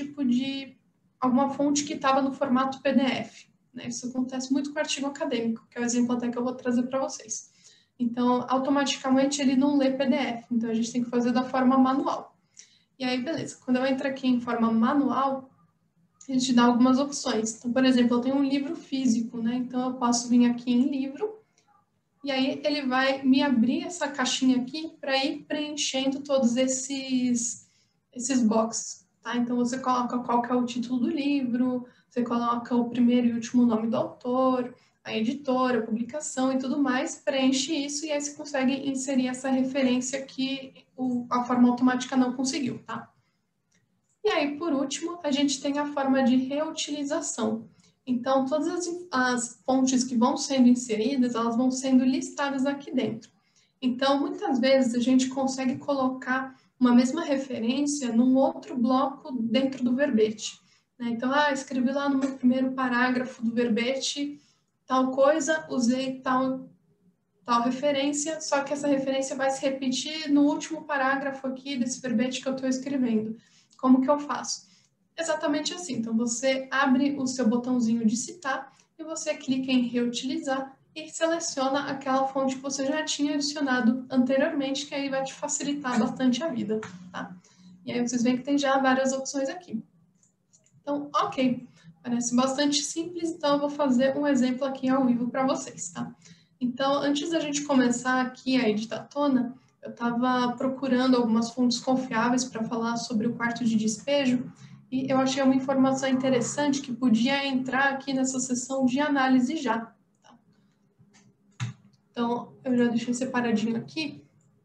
alguma fonte que estava no formato PDF, né? Isso acontece muito com o artigo acadêmico, que é o exemplo até que eu vou trazer para vocês. Então, automaticamente ele não lê PDF, então a gente tem que fazer da forma manual. E aí, beleza, quando eu entro aqui em forma manual, a gente dá algumas opções. Então, por exemplo, eu tenho um livro físico, né? Então, eu posso vir aqui em livro, e aí ele vai me abrir essa caixinha aqui para ir preenchendo todos esses boxes, tá? Então, você coloca qual que é o título do livro, você coloca o primeiro e último nome do autor, a editora, a publicação e tudo mais, preenche isso e aí você consegue inserir essa referência que a forma automática não conseguiu, tá? E aí, por último, a gente tem a forma de reutilização. Então, todas as fontes que vão sendo inseridas, elas vão sendo listadas aqui dentro. Então, muitas vezes a gente consegue colocar uma mesma referência num outro bloco dentro do verbete, né? Então, escrevi lá no meu primeiro parágrafo do verbete tal coisa, usei tal referência, só que essa referência vai se repetir no último parágrafo aqui desse verbete que eu estou escrevendo. Como que eu faço? Exatamente assim. Então, você abre o seu botãozinho de citar e você clica em reutilizar e seleciona aquela fonte que você já tinha adicionado anteriormente, que aí vai te facilitar bastante a vida, tá? E aí vocês veem que tem já várias opções aqui. Então, ok. Parece bastante simples, então eu vou fazer um exemplo aqui ao vivo para vocês, tá? Então, antes da gente começar aqui a editatona, eu estava procurando algumas fontes confiáveis para falar sobre o quarto de despejo e eu achei uma informação interessante que podia entrar aqui nessa seção de análise já. Tá? Então, eu já deixei separadinho aqui.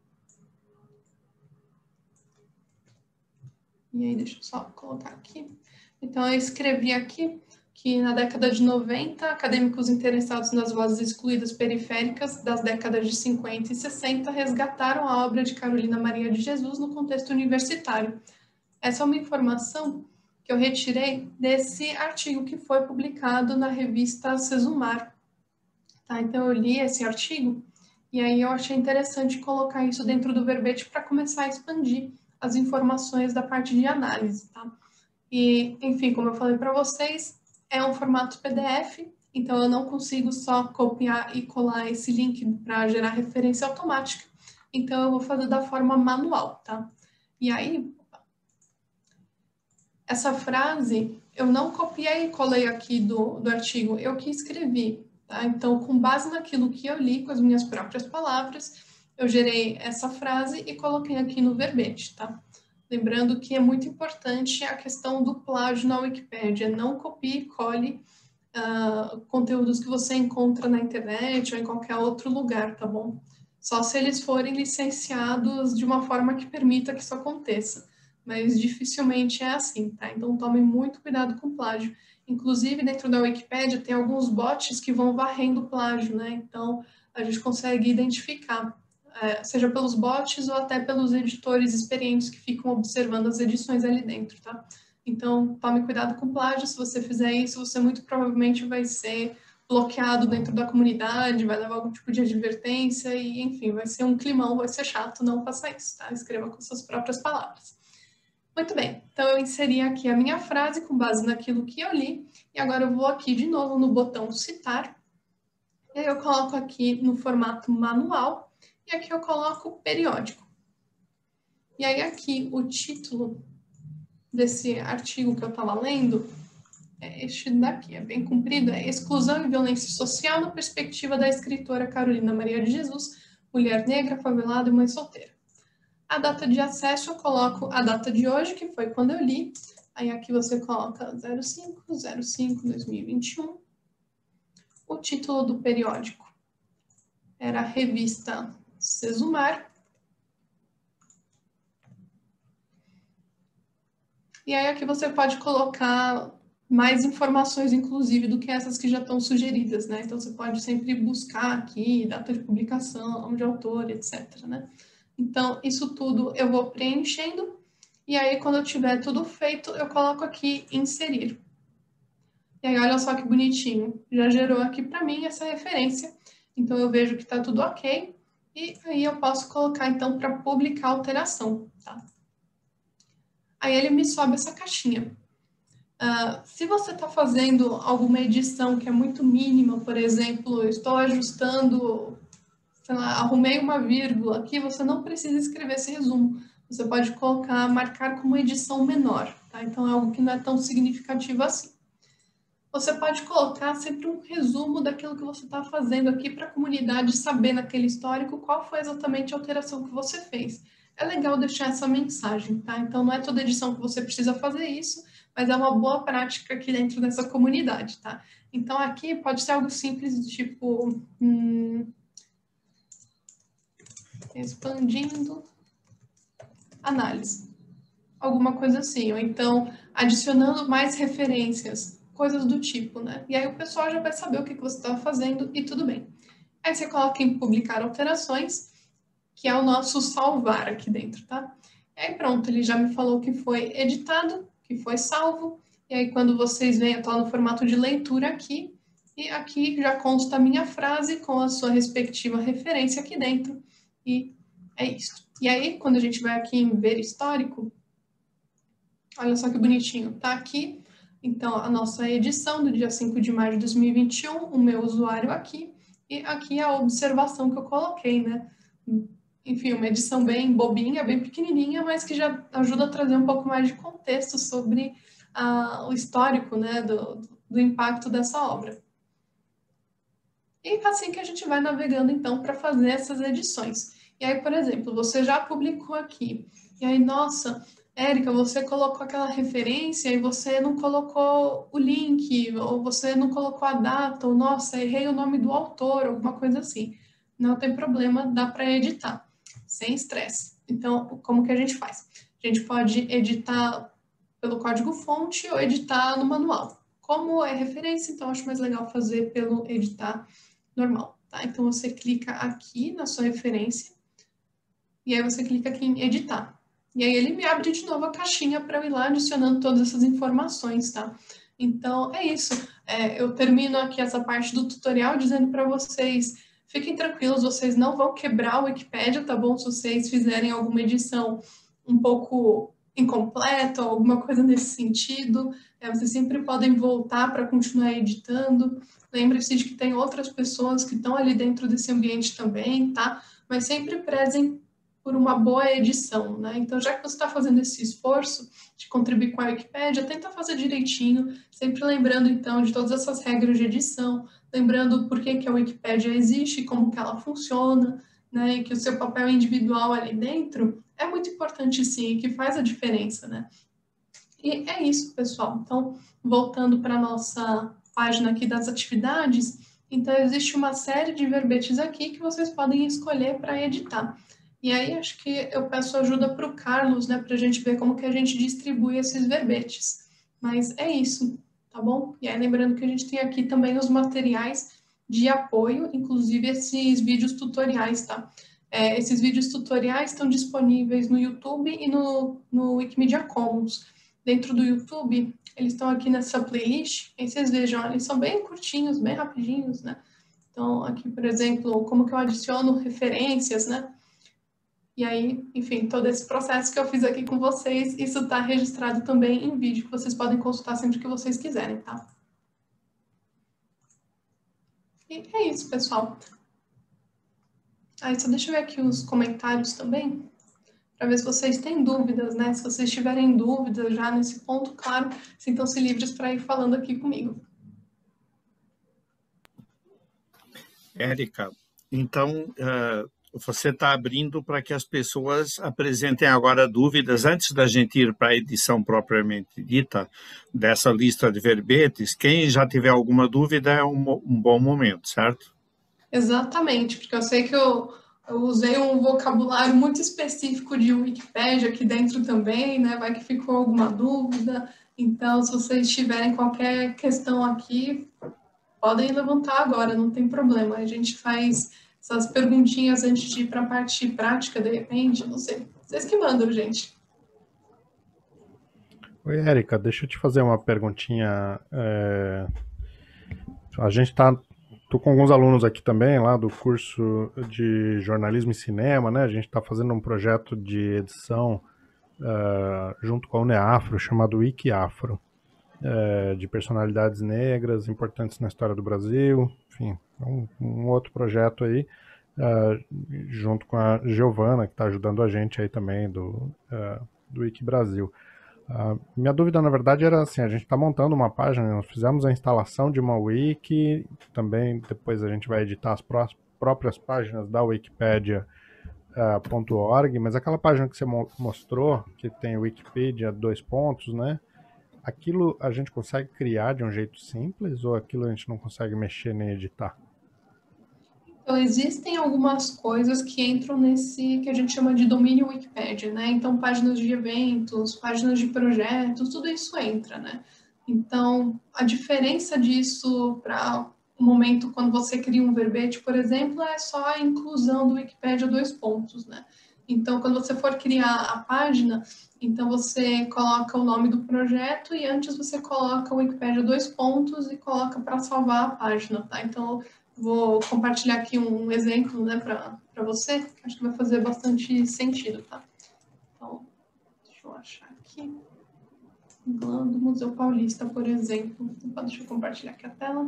E aí, deixa eu só colocar aqui. Então, eu escrevi aqui que na década de 90, acadêmicos interessados nas vozes excluídas periféricas das décadas de 50 e 60 resgataram a obra de Carolina Maria de Jesus no contexto universitário. Essa é uma informação que eu retirei desse artigo que foi publicado na revista Sesumar. tá? Então, eu li esse artigo e aí eu achei interessante colocar isso dentro do verbete para começar a expandir as informações da parte de análise, tá? E, enfim, como eu falei para vocês, é um formato PDF, então eu não consigo só copiar e colar esse link para gerar referência automática, então eu vou fazer da forma manual, tá? E aí, essa frase eu não copiei e colei aqui do artigo, eu que escrevi, tá? Então, com base naquilo que eu li com as minhas próprias palavras, eu gerei essa frase e coloquei aqui no verbete, tá? Lembrando que é muito importante a questão do plágio na Wikipédia, não copie e cole conteúdos que você encontra na internet ou em qualquer outro lugar, tá bom? Só se eles forem licenciados de uma forma que permita que isso aconteça, mas dificilmente é assim, tá? Então tome muito cuidado com plágio. Inclusive, dentro da Wikipédia tem alguns bots que vão varrendo plágio, né? Então a gente consegue identificar, seja pelos bots ou até pelos editores experientes que ficam observando as edições ali dentro, tá? Então, tome cuidado com plágio. Se você fizer isso, você muito provavelmente vai ser bloqueado dentro da comunidade, vai levar algum tipo de advertência e, enfim, vai ser um climão, vai ser chato, não faça isso, tá? Escreva com suas próprias palavras. Muito bem, então eu inseri aqui a minha frase com base naquilo que eu li e agora eu vou aqui de novo no botão citar e aí eu coloco aqui no formato manual e aqui eu coloco periódico. E aí aqui o título desse artigo que eu estava lendo é este daqui, é bem comprido, é Exclusão e Violência Social na Perspectiva da Escritora Carolina Maria de Jesus, mulher negra, favelada e mãe solteira. A data de acesso eu coloco a data de hoje, que foi quando eu li, aí aqui você coloca 05/05/2021. O título do periódico era a revista Sesumar. E aí aqui você pode colocar mais informações, inclusive, do que essas que já estão sugeridas, né? Então, você pode sempre buscar aqui data de publicação, nome de autor, etc, né? Então, isso tudo eu vou preenchendo e aí, quando eu tiver tudo feito, eu coloco aqui inserir. E aí, olha só que bonitinho. Já gerou aqui para mim essa referência. Então, eu vejo que está tudo ok. E aí, eu posso colocar, então, para publicar alteração, tá? Aí, ele me sobe essa caixinha. Se você está fazendo alguma edição que é muito mínima, por exemplo, eu estou ajustando, sei lá, arrumei uma vírgula aqui, você não precisa escrever esse resumo. Você pode colocar, marcar como edição menor, tá? Então, é algo que não é tão significativo assim. Você pode colocar sempre um resumo daquilo que você está fazendo aqui para a comunidade saber naquele histórico qual foi exatamente a alteração que você fez. É legal deixar essa mensagem, tá? Então, não é toda edição que você precisa fazer isso, mas é uma boa prática aqui dentro dessa comunidade, tá? Então, aqui pode ser algo simples, tipo... expandindo análise. Alguma coisa assim, ou então adicionando mais referências, coisas do tipo, né? E aí o pessoal já vai saber o que você está fazendo e tudo bem. Aí você coloca em publicar alterações, que é o nosso salvar aqui dentro, tá? E aí pronto, ele já me falou que foi editado, que foi salvo, e aí quando vocês veem, eu estou no formato de leitura aqui, e aqui já consta a minha frase com a sua respectiva referência aqui dentro, e é isso. E aí, quando a gente vai aqui em ver histórico, olha só que bonitinho, tá aqui, então, a nossa edição do dia 5 de maio de 2021, o meu usuário aqui, e aqui a observação que eu coloquei, né? Enfim, uma edição bem bobinha, bem pequenininha, mas que já ajuda a trazer um pouco mais de contexto sobre o histórico, né, do impacto dessa obra. E assim que a gente vai navegando, então, para fazer essas edições. E aí, por exemplo, você já publicou aqui, e aí, nossa, Érica, você colocou aquela referência e você não colocou o link, ou você não colocou a data, ou nossa, errei o nome do autor, alguma coisa assim. Não tem problema, dá para editar, sem estresse. Então, como que a gente faz? A gente pode editar pelo código-fonte ou editar no manual. Como é referência, então acho mais legal fazer pelo editar normal, tá? Então, você clica aqui na sua referência e aí você clica aqui em editar. E aí ele me abre de novo a caixinha para eu ir lá adicionando todas essas informações, tá? Então, é isso. Eu termino aqui essa parte do tutorial dizendo para vocês, fiquem tranquilos, vocês não vão quebrar o Wikipédia, tá bom? Se vocês fizerem alguma edição um pouco incompleta, ou alguma coisa nesse sentido, vocês sempre podem voltar para continuar editando. Lembre-se de que tem outras pessoas que estão ali dentro desse ambiente também, tá? Mas sempre prezem por uma boa edição, né? Então, já que você está fazendo esse esforço de contribuir com a Wikipédia, tenta fazer direitinho, sempre lembrando, então, de todas essas regras de edição, lembrando por que a Wikipédia existe, como que ela funciona, né? E que o seu papel individual ali dentro é muito importante, sim, e que faz a diferença, né? E é isso, pessoal. Então, voltando para a nossa página aqui das atividades, então, existe uma série de verbetes aqui que vocês podem escolher para editar. E aí, acho que eu peço ajuda para o Carlos, né, para a gente ver como que a gente distribui esses verbetes. Mas é isso, tá bom? E aí, lembrando que a gente tem aqui também os materiais de apoio, inclusive esses vídeos tutoriais, tá? Esses vídeos tutoriais estão disponíveis no YouTube e no Wikimedia Commons. Dentro do YouTube, eles estão aqui nessa playlist, aí vocês vejam, eles são bem curtinhos, bem rapidinhos, né? Então, aqui, por exemplo, como que eu adiciono referências, né? E aí, enfim, todo esse processo que eu fiz aqui com vocês, isso está registrado também em vídeo, que vocês podem consultar sempre que vocês quiserem, tá? E é isso, pessoal. Aí, só deixa eu ver aqui os comentários também, para ver se vocês têm dúvidas, né? Se vocês tiverem dúvidas já nesse ponto, claro, sintam-se livres para ir falando aqui comigo. Érica, então, você está abrindo para que as pessoas apresentem agora dúvidas antes da gente ir para a edição propriamente dita dessa lista de verbetes. Quem já tiver alguma dúvida é um bom momento, certo? Exatamente, porque eu sei que eu usei um vocabulário muito específico de Wikipédia aqui dentro também, né? Vai que ficou alguma dúvida. Então, se vocês tiverem qualquer questão aqui, podem levantar agora, não tem problema. A gente faz essas perguntinhas antes de ir para a parte prática, de repente, não sei. Vocês que mandam, gente. Oi, Érica, deixa eu te fazer uma perguntinha. A gente tô com alguns alunos aqui também, lá do curso de jornalismo e cinema, né? A gente está fazendo um projeto de edição junto com a UNEAFRO, chamado Wikiafro, de personalidades negras importantes na história do Brasil, enfim, um outro projeto aí, junto com a Giovana, que está ajudando a gente aí também do Wiki Brasil. Minha dúvida, na verdade, era assim, a gente está montando uma página, nós fizemos a instalação de uma wiki, também depois a gente vai editar as próprias páginas da wikipedia.org, mas aquela página que você mostrou, que tem Wikipedia 2 pontos, né? Aquilo a gente consegue criar de um jeito simples ou aquilo a gente não consegue mexer nem editar? Então, existem algumas coisas que entram nesse que a gente chama de domínio Wikipedia, né? Então, páginas de eventos, páginas de projetos, tudo isso entra, né? Então, a diferença disso para o momento quando você cria um verbete, por exemplo, é só a inclusão do Wikipedia 2 pontos, né? Então, quando você for criar a página, então você coloca o nome do projeto e antes você coloca o Wikipedia 2 pontos e coloca para salvar a página, tá? Então, vou compartilhar aqui um exemplo, né, para você, que acho que vai fazer bastante sentido, tá? Então, deixa eu achar aqui. GLAM do Museu Paulista, por exemplo. Então, deixa eu compartilhar aqui a tela.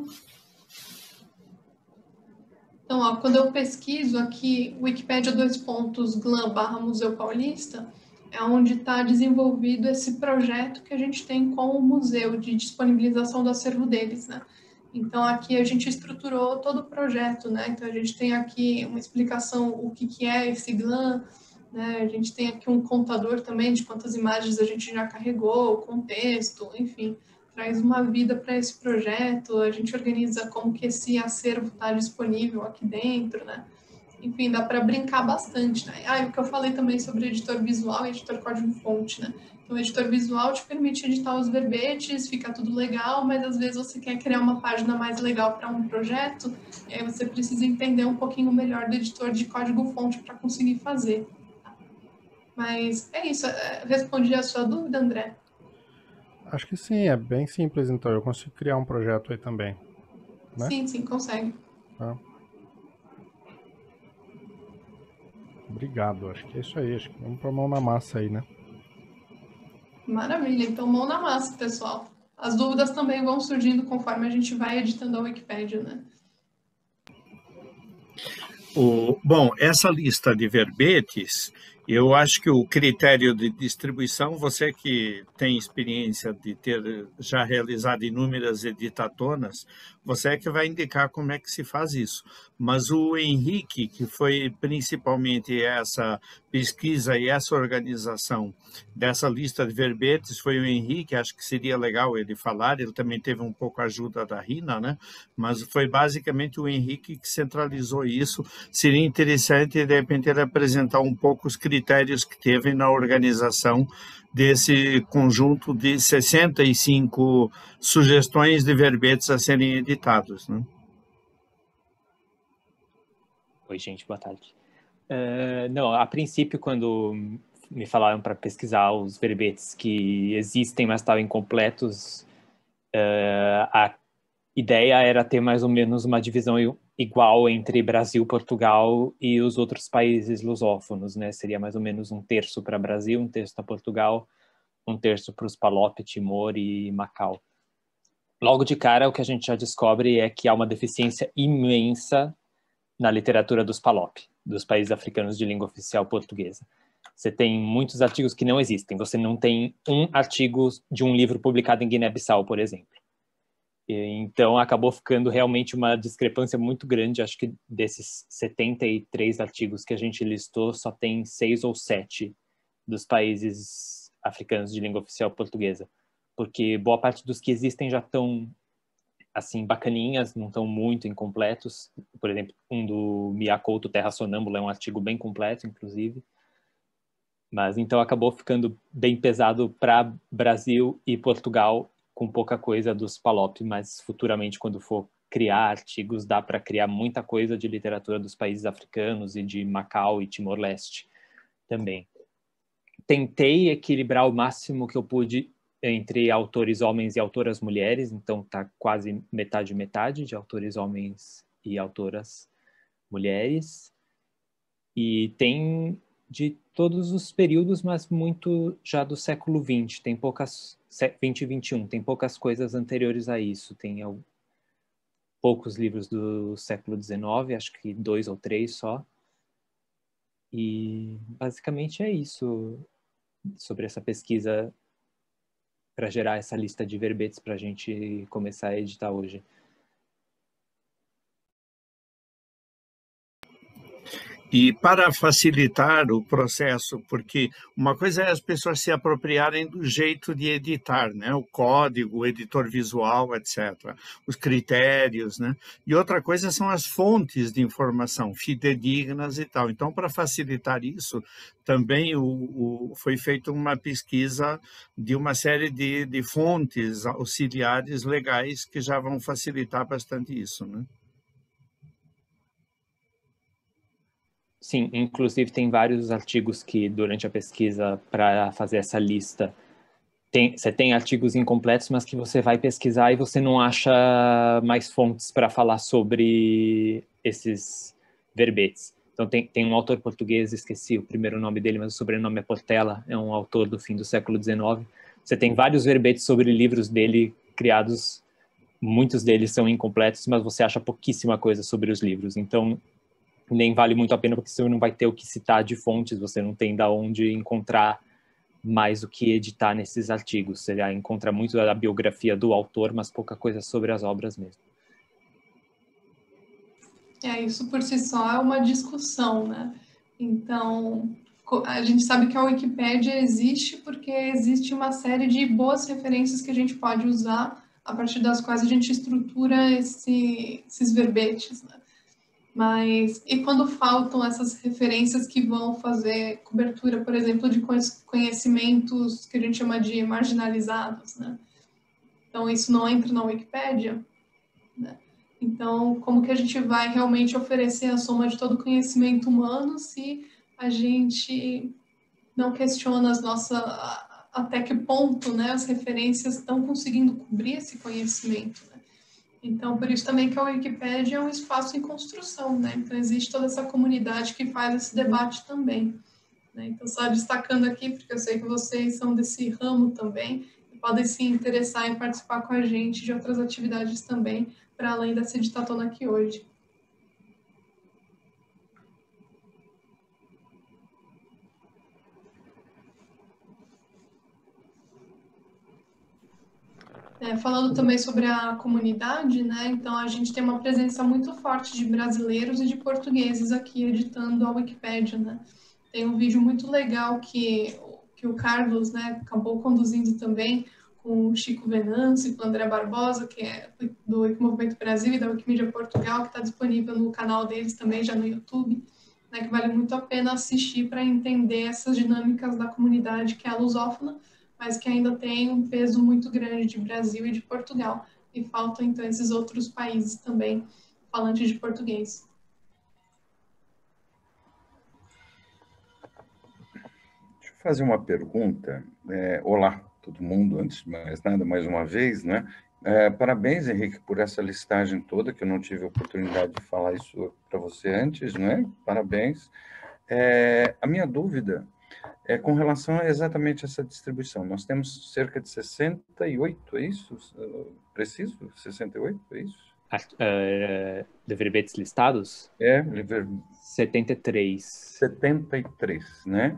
Então, ó, quando eu pesquiso aqui Wikipedia 2 pontos GLAM/Museu Paulista, é onde está desenvolvido esse projeto que a gente tem com o museu de disponibilização do acervo deles, né? Então, aqui a gente estruturou todo o projeto, né? Então, a gente tem aqui uma explicação o que é esse GLAM, né? A gente tem aqui um contador também de quantas imagens a gente já carregou, o contexto, enfim, traz uma vida para esse projeto, a gente organiza como que esse acervo está disponível aqui dentro, né? Enfim, dá para brincar bastante, né? E o que eu falei também sobre editor visual e editor código-fonte, né? Então, o editor visual te permite editar os verbetes, fica tudo legal, mas às vezes você quer criar uma página mais legal para um projeto, e aí você precisa entender um pouquinho melhor do editor de código-fonte para conseguir fazer. Mas é isso. Respondi a sua dúvida, André? Acho que sim, é bem simples, então eu consigo criar um projeto aí também, né? Sim, consegue. Tá. Obrigado, acho que é isso aí, acho que vamos pôr a mão na massa aí, né? Maravilha, então mão na massa, pessoal. As dúvidas também vão surgindo conforme a gente vai editando a Wikipédia, né? Bom, essa lista de verbetes, eu acho que o critério de distribuição, você que tem experiência de ter já realizado inúmeras editatonas, você é que vai indicar como é que se faz isso. Mas o Henrique, que foi principalmente essa pesquisa e essa organização dessa lista de verbetes, foi o Henrique, acho que seria legal ele falar, ele também teve um pouco a ajuda da Rina, né? Mas foi basicamente o Henrique que centralizou isso. Seria interessante, de repente, ele apresentar um pouco os critérios que teve na organização desse conjunto de 65 sugestões de verbetes a serem editados, né? Oi, gente, boa tarde. Não, a princípio, quando me falaram para pesquisar os verbetes que existem, mas estavam incompletos, a ideia era ter mais ou menos uma divisão igual entre Brasil, Portugal e os outros países lusófonos, né? Seria mais ou menos 1/3 para Brasil, 1/3 para Portugal, 1/3 para os Palop, Timor e Macau. Logo de cara, o que a gente já descobre é que há uma deficiência imensa na literatura dos Palop, dos países africanos de língua oficial portuguesa. Você tem muitos artigos que não existem. Você não tem um artigo de um livro publicado em Guiné-Bissau, por exemplo. Então, acabou ficando realmente uma discrepância muito grande. Acho que desses 73 artigos que a gente listou, só tem 6 ou 7 dos países africanos de língua oficial portuguesa. Porque boa parte dos que existem já estão, assim, bacaninhas, não estão muito incompletos. Por exemplo, um do Miacouto Terra Sonâmbula é um artigo bem completo, inclusive. Mas, então, acabou ficando bem pesado para Brasil e Portugal, com pouca coisa dos Palop, mas futuramente, quando for criar artigos, dá para criar muita coisa de literatura dos países africanos e de Macau e Timor-Leste também. Tentei equilibrar o máximo que eu pude entre autores homens e autoras mulheres, então está quase metade de autores homens e autoras mulheres. E tem de todos os períodos, mas muito já do século XX, tem poucas, 20 e 21, tem poucas coisas anteriores a isso, tem poucos livros do século XIX, acho que 2 ou 3 só, e basicamente é isso sobre essa pesquisa para gerar essa lista de verbetes para a gente começar a editar hoje. E para facilitar o processo, porque uma coisa é as pessoas se apropriarem do jeito de editar, né? O código, o editor visual, etc., os critérios, né? E outra coisa são as fontes de informação fidedignas e tal. Então, para facilitar isso, também foi feita uma pesquisa de uma série de fontes auxiliares legais que já vão facilitar bastante isso, né? Sim, inclusive tem vários artigos que, durante a pesquisa, para fazer essa lista, você tem artigos incompletos, mas que você vai pesquisar e você não acha mais fontes para falar sobre esses verbetes. Então, tem um autor português, esqueci o primeiro nome dele, mas o sobrenome é Portela, é um autor do fim do século XIX. Você tem vários verbetes sobre livros dele criados, muitos deles são incompletos, mas você acha pouquíssima coisa sobre os livros. Então, nem vale muito a pena, porque você não vai ter o que citar de fontes, você não tem da onde encontrar mais o que editar nesses artigos. Você já encontra muito da biografia do autor, mas pouca coisa sobre as obras mesmo. Isso por si só é uma discussão, né? Então, a gente sabe que a Wikipédia existe porque existe uma série de boas referências que a gente pode usar, a partir das quais a gente estrutura esses verbetes, né? Mas, e quando faltam essas referências que vão fazer cobertura, por exemplo, de conhecimentos que a gente chama de marginalizados, né? Então, isso não entra na Wikipédia, né? Então, como que a gente vai realmente oferecer a soma de todo o conhecimento humano se a gente não questiona até que ponto, né, as referências estão conseguindo cobrir esse conhecimento, né? Então, por isso também que a Wikipédia é um espaço em construção, né? Então, existe toda essa comunidade que faz esse debate também, né? Então, só destacando aqui, porque eu sei que vocês são desse ramo também, e podem se interessar em participar com a gente de outras atividades também, para além dessa editatona aqui hoje. Falando também sobre a comunidade, né? Então a gente tem uma presença muito forte de brasileiros e de portugueses aqui editando a Wikipédia, né? Tem um vídeo muito legal que o Carlos, né, acabou conduzindo também com o Chico Venâncio e com o André Barbosa, que é do Wikimovimento Brasil e da Wikimedia Portugal, que está disponível no canal deles também, já no YouTube, né, que vale muito a pena assistir para entender essas dinâmicas da comunidade que é a lusófona, mas que ainda tem um peso muito grande de Brasil e de Portugal. E faltam, então, esses outros países também falantes de português. Deixa eu fazer uma pergunta. Olá, todo mundo, antes de mais nada, mais uma vez, né? Parabéns, Henrique, por essa listagem toda, que eu não tive a oportunidade de falar isso para você antes, né? Parabéns. A minha dúvida é com relação a exatamente essa distribuição. Nós temos cerca de 68, é isso? Preciso? 68, é isso? De verbetes listados? 73. 73, né?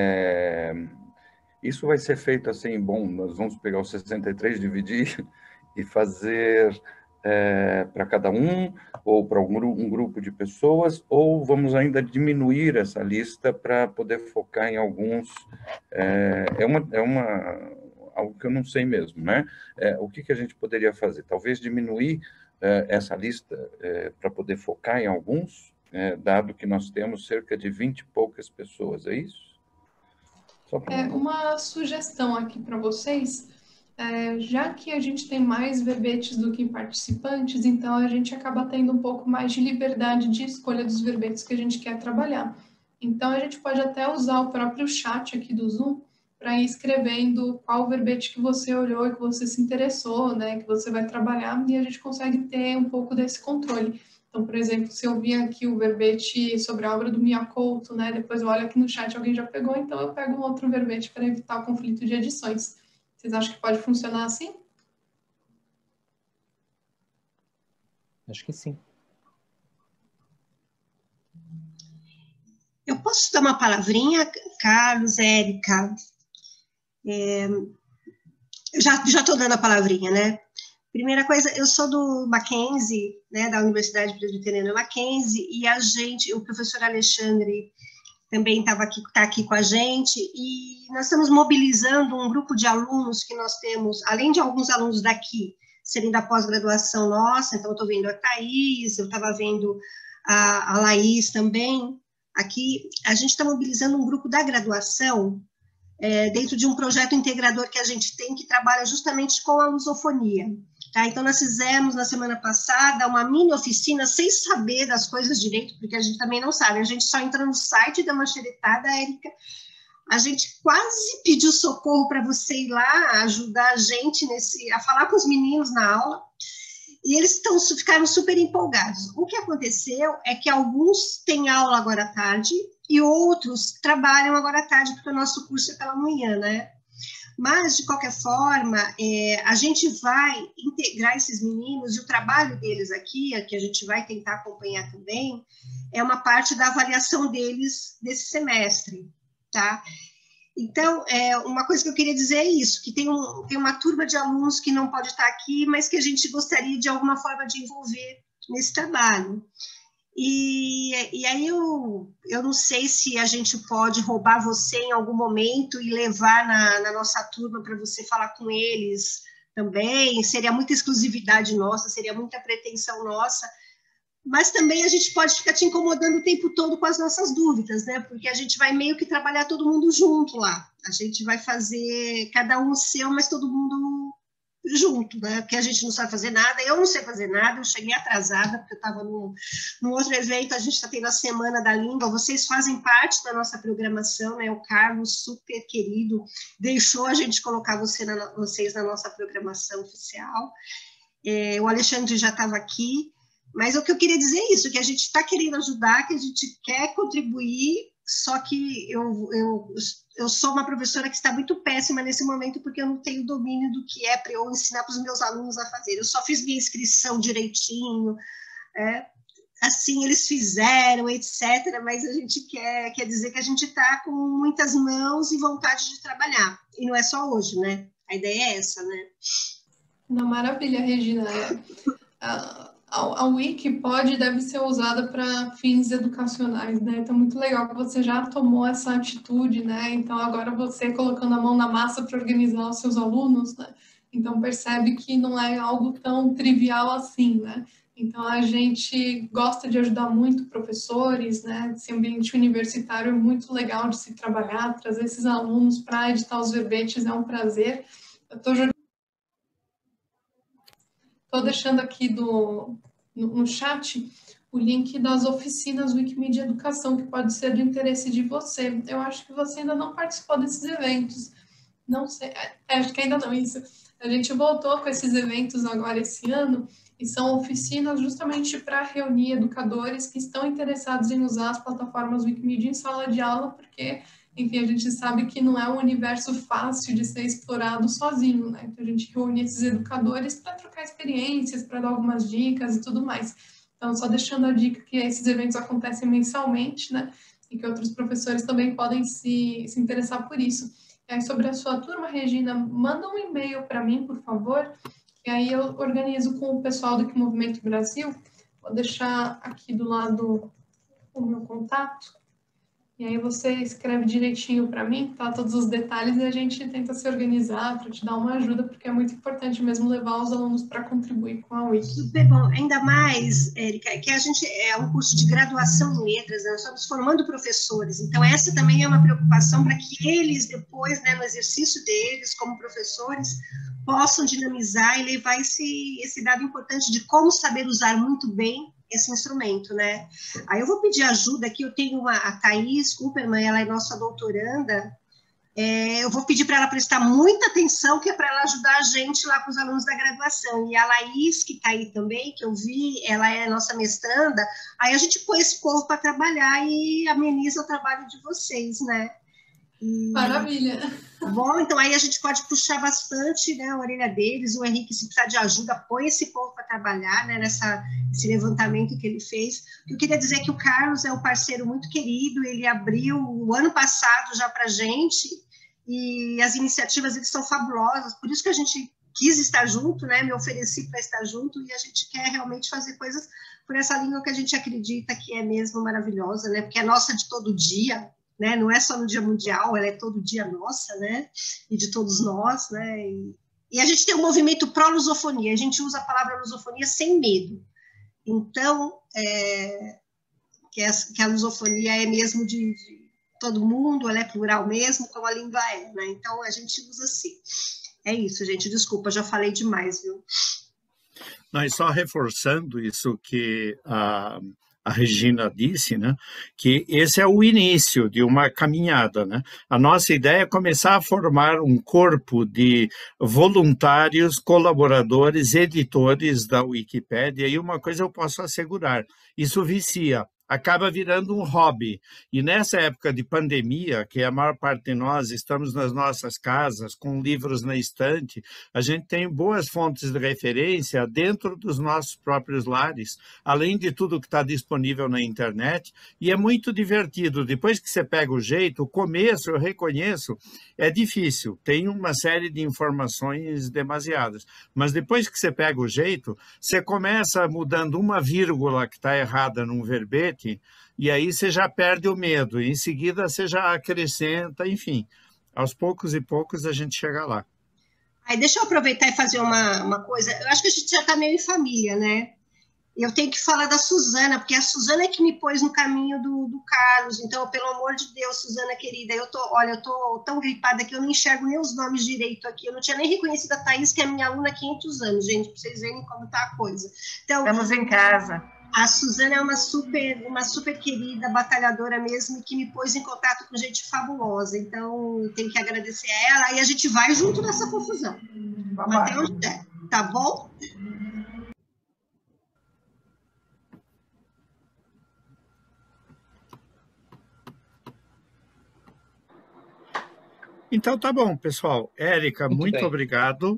Isso vai ser feito assim, bom, nós vamos pegar os 63, dividir e fazer para cada um, ou para um grupo de pessoas, ou vamos ainda diminuir essa lista para poder focar em alguns. Algo que eu não sei mesmo, né? O que a gente poderia fazer? Talvez diminuir essa lista para poder focar em alguns, dado que nós temos cerca de 20 e poucas pessoas, é isso? Uma sugestão aqui para vocês. Já que a gente tem mais verbetes do que participantes, então a gente acaba tendo um pouco mais de liberdade de escolha dos verbetes que a gente quer trabalhar. Então a gente pode até usar o próprio chat aqui do Zoom para ir escrevendo qual verbete que você olhou e que você se interessou, né, que você vai trabalhar, e a gente consegue ter um pouco desse controle. Então, por exemplo, se eu vi aqui o verbete sobre a obra do Mia Couto, né, depois eu olho aqui no chat, alguém já pegou, então eu pego um outro verbete para evitar o conflito de edições. Vocês acham que pode funcionar assim? Acho que sim. Eu posso dar uma palavrinha, Carlos, Érica? Já estou dando a palavrinha, né? Primeira coisa, eu sou do Mackenzie, né, da Universidade Presbiteriana Mackenzie, e o professor Alexandre também tá aqui com a gente, e nós estamos mobilizando um grupo de alunos que nós temos, além de alguns alunos daqui, serem da pós-graduação nossa, então eu estou vendo a Thaís, eu estava vendo a Laís também, aqui, a gente está mobilizando um grupo da graduação, dentro de um projeto integrador que a gente tem, que trabalha justamente com a lusofonia. Tá? Então, nós fizemos, na semana passada, uma mini oficina, sem saber das coisas direito, porque a gente também não sabe, a gente só entra no site da Mancheretada, Érica, a gente quase pediu socorro para você ir lá, ajudar a gente a falar com os meninos na aula, e eles ficaram super empolgados. O que aconteceu é que alguns têm aula agora à tarde, e outros trabalham agora à tarde, porque o nosso curso é pela manhã, né? Mas, de qualquer forma, a gente vai integrar esses meninos, e o trabalho deles aqui, que a gente vai tentar acompanhar também, é uma parte da avaliação deles desse semestre, tá? Então, uma coisa que eu queria dizer é isso, que tem uma turma de alunos que não pode estar aqui, mas que a gente gostaria, de alguma forma, de envolver nesse trabalho. E aí eu não sei se a gente pode roubar você em algum momento e levar na nossa turma para você falar com eles também, seria muita exclusividade nossa, seria muita pretensão nossa, mas também a gente pode ficar te incomodando o tempo todo com as nossas dúvidas, né? Porque a gente vai meio que trabalhar todo mundo junto lá, a gente vai fazer cada um o seu, mas todo mundo junto, né? Porque a gente não sabe fazer nada, eu não sei fazer nada, eu cheguei atrasada, porque eu estava num outro evento, a gente está tendo a Semana da Língua, vocês fazem parte da nossa programação, né? O Carlos, super querido, deixou a gente colocar vocês na nossa programação oficial. O Alexandre já estava aqui, mas o que eu queria dizer é isso, que a gente está querendo ajudar, que a gente quer contribuir, só que eu sou uma professora que está muito péssima nesse momento, porque eu não tenho domínio do que é para eu ensinar para os meus alunos a fazer. Eu só fiz minha inscrição direitinho, assim eles fizeram, etc. Mas a gente quer dizer que a gente está com muitas mãos e vontade de trabalhar. E não é só hoje, né? A ideia é essa, né? Não, maravilha, Regina. A Wiki pode e deve ser usada para fins educacionais, né? Então, muito legal que você já tomou essa atitude, né? Então, agora você colocando a mão na massa para organizar os seus alunos, né? Então, percebe que não é algo tão trivial assim, né? Então, a gente gosta de ajudar muito professores, né? Esse ambiente universitário é muito legal de se trabalhar, trazer esses alunos para editar os verbetes é um prazer. Eu estou deixando aqui no chat o link das oficinas Wikimedia Educação, que pode ser do interesse de você. Eu acho que você ainda não participou desses eventos. Não sei, acho que ainda não, isso. A gente voltou com esses eventos agora esse ano, e são oficinas justamente para reunir educadores que estão interessados em usar as plataformas Wikimedia em sala de aula, porque, enfim, a gente sabe que não é um universo fácil de ser explorado sozinho, né? Então, a gente reúne esses educadores para trocar experiências, para dar algumas dicas e tudo mais. Então, só deixando a dica que esses eventos acontecem mensalmente, né? E que outros professores também podem se interessar por isso. E aí, sobre a sua turma, Regina, manda um e-mail para mim, por favor, e aí eu organizo com o pessoal do Movimento Brasil. Vou deixar aqui do lado o meu contato. E aí você escreve direitinho para mim, tá? Todos os detalhes, e a gente tenta se organizar para te dar uma ajuda, porque é muito importante mesmo levar os alunos para contribuir com a Wiki. Super bom. Ainda mais, Érica, que a gente é um curso de graduação em letras, né? Nós estamos formando professores, então essa também é uma preocupação para que eles depois, né, no exercício deles como professores, possam dinamizar e levar esse dado importante de como saber usar muito bem esse instrumento, né? Aí eu vou pedir ajuda aqui, eu tenho a Thaís Cooperman, ela é nossa doutoranda, eu vou pedir para ela prestar muita atenção, que é para ela ajudar a gente lá com os alunos da graduação, e a Laís, que está aí também, que eu vi, ela é nossa mestranda, aí a gente põe esse povo para trabalhar e ameniza o trabalho de vocês, né? Maravilha! Bom, então aí a gente pode puxar bastante, né, a orelha deles. O Henrique, se precisar de ajuda, põe esse povo para trabalhar, né, nesse levantamento que ele fez. Eu queria dizer que o Carlos é um parceiro muito querido, ele abriu o ano passado já para a gente, e as iniciativas eles são fabulosas, por isso que a gente quis estar junto, né, me ofereci para estar junto, e a gente quer realmente fazer coisas por essa língua que a gente acredita que é mesmo maravilhosa, né, porque é nossa de todo dia, né? Não é só no Dia Mundial, ela é todo dia nossa, né? E de todos nós, né? E a gente tem um movimento pró-lusofonia, a gente usa a palavra lusofonia sem medo. Então, que a lusofonia é mesmo de todo mundo, ela é plural mesmo, como a língua é, né? Então, a gente usa assim. É isso, gente, desculpa, já falei demais, viu? Mas só reforçando isso que a Regina disse, né, que esse é o início de uma caminhada, né? A nossa ideia é começar a formar um corpo de voluntários, colaboradores, editores da Wikipédia, e uma coisa eu posso assegurar, isso vicia. Acaba virando um hobby. E nessa época de pandemia, que a maior parte de nós estamos nas nossas casas, com livros na estante, a gente tem boas fontes de referência dentro dos nossos próprios lares, além de tudo que está disponível na internet, e é muito divertido. Depois que você pega o jeito, o começo, eu reconheço, é difícil, tem uma série de informações demasiadas, mas depois que você pega o jeito, você começa mudando uma vírgula que está errada num verbete, e aí você já perde o medo, e em seguida você já acrescenta, enfim, aos poucos e poucos a gente chega lá. Aí deixa eu aproveitar e fazer uma coisa, eu acho que a gente já está meio em família, né? Eu tenho que falar da Suzana, porque a Suzana é que me pôs no caminho do Carlos. Então, pelo amor de Deus, Suzana querida, eu tô tão gripada que eu não enxergo nem os nomes direito aqui. Eu não tinha nem reconhecido a Thaís, que é minha aluna há 500 anos, gente, para vocês verem como tá a coisa. Então, estamos em casa. A Suzana é uma super querida, batalhadora mesmo, e que me pôs em contato com gente fabulosa. Então, eu tenho que agradecer a ela, e a gente vai junto nessa confusão. Vamos até onde der, tá bom? Então, tá bom, pessoal. Érica, muito bem. obrigado.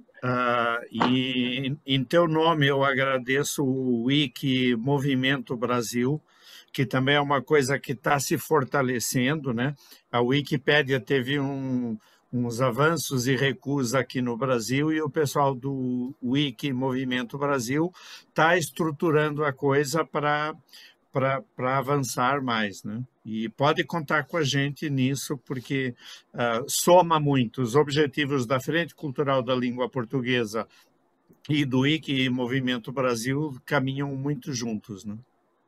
E em teu nome eu agradeço o Wiki Movimento Brasil, que também é uma coisa que está se fortalecendo, né? A Wikipédia teve uns avanços e recuos aqui no Brasil e o pessoal do Wiki Movimento Brasil está estruturando a coisa para avançar mais, né? E pode contar com a gente nisso, porque soma muito. Os objetivos da Frente Cultural da Língua Portuguesa e do Wiki Movimento Brasil caminham muito juntos, né?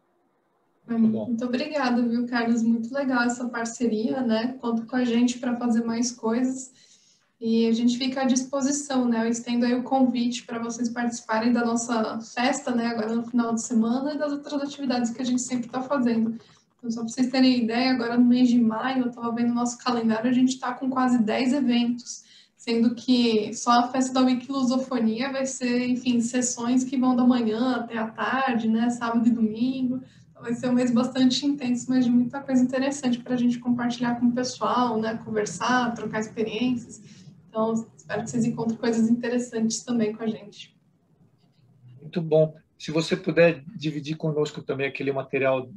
Muito obrigada, viu, Carlos? Muito legal essa parceria, né? Conta com a gente para fazer mais coisas. E a gente fica à disposição, né? Eu estendo aí o convite para vocês participarem da nossa festa, né? Agora no final de semana e das outras atividades que a gente sempre está fazendo. Então, só para vocês terem ideia, agora no mês de maio, eu estava vendo o nosso calendário, a gente está com quase 10 eventos, sendo que só a festa da Wikilusofonia vai ser, enfim, sessões que vão da manhã até a tarde, né? Sábado e domingo. Então, vai ser um mês bastante intenso, mas de muita coisa interessante para a gente compartilhar com o pessoal, né? Conversar, trocar experiências. Então, espero que vocês encontrem coisas interessantes também com a gente. Muito bom. Se você puder dividir conosco também aquele material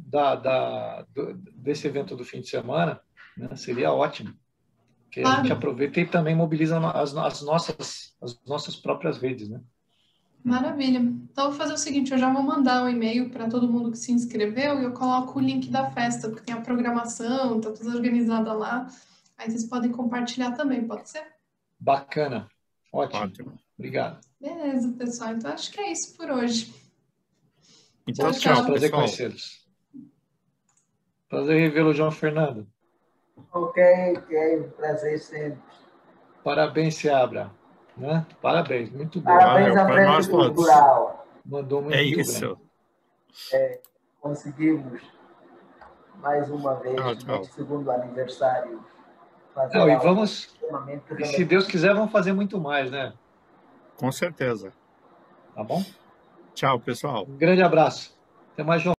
desse evento do fim de semana, né, seria ótimo. Que a gente aproveita e também mobiliza as nossas próprias redes, né? Maravilha. Então, eu vou fazer o seguinte, eu já vou mandar um e-mail para todo mundo que se inscreveu e eu coloco o link da festa, porque tem a programação, está tudo organizada lá. Aí vocês podem compartilhar também, pode ser? Bacana. Ótimo. Obrigado. Beleza, pessoal. Então, acho que é isso por hoje. Então, tchau. Prazer conhecê-los. Prazer revê-lo, João Fernando. Ok. Prazer sempre. Parabéns, Seabra. Né? Parabéns, muito bom. Parabéns à Frente Cultural. Mandou muito bem. Isso. Conseguimos, mais uma vez, no segundo aniversário, fazer e se Deus quiser, vamos fazer muito mais, né? Com certeza. Tá bom? Tchau, pessoal. Um grande abraço. Até mais, João.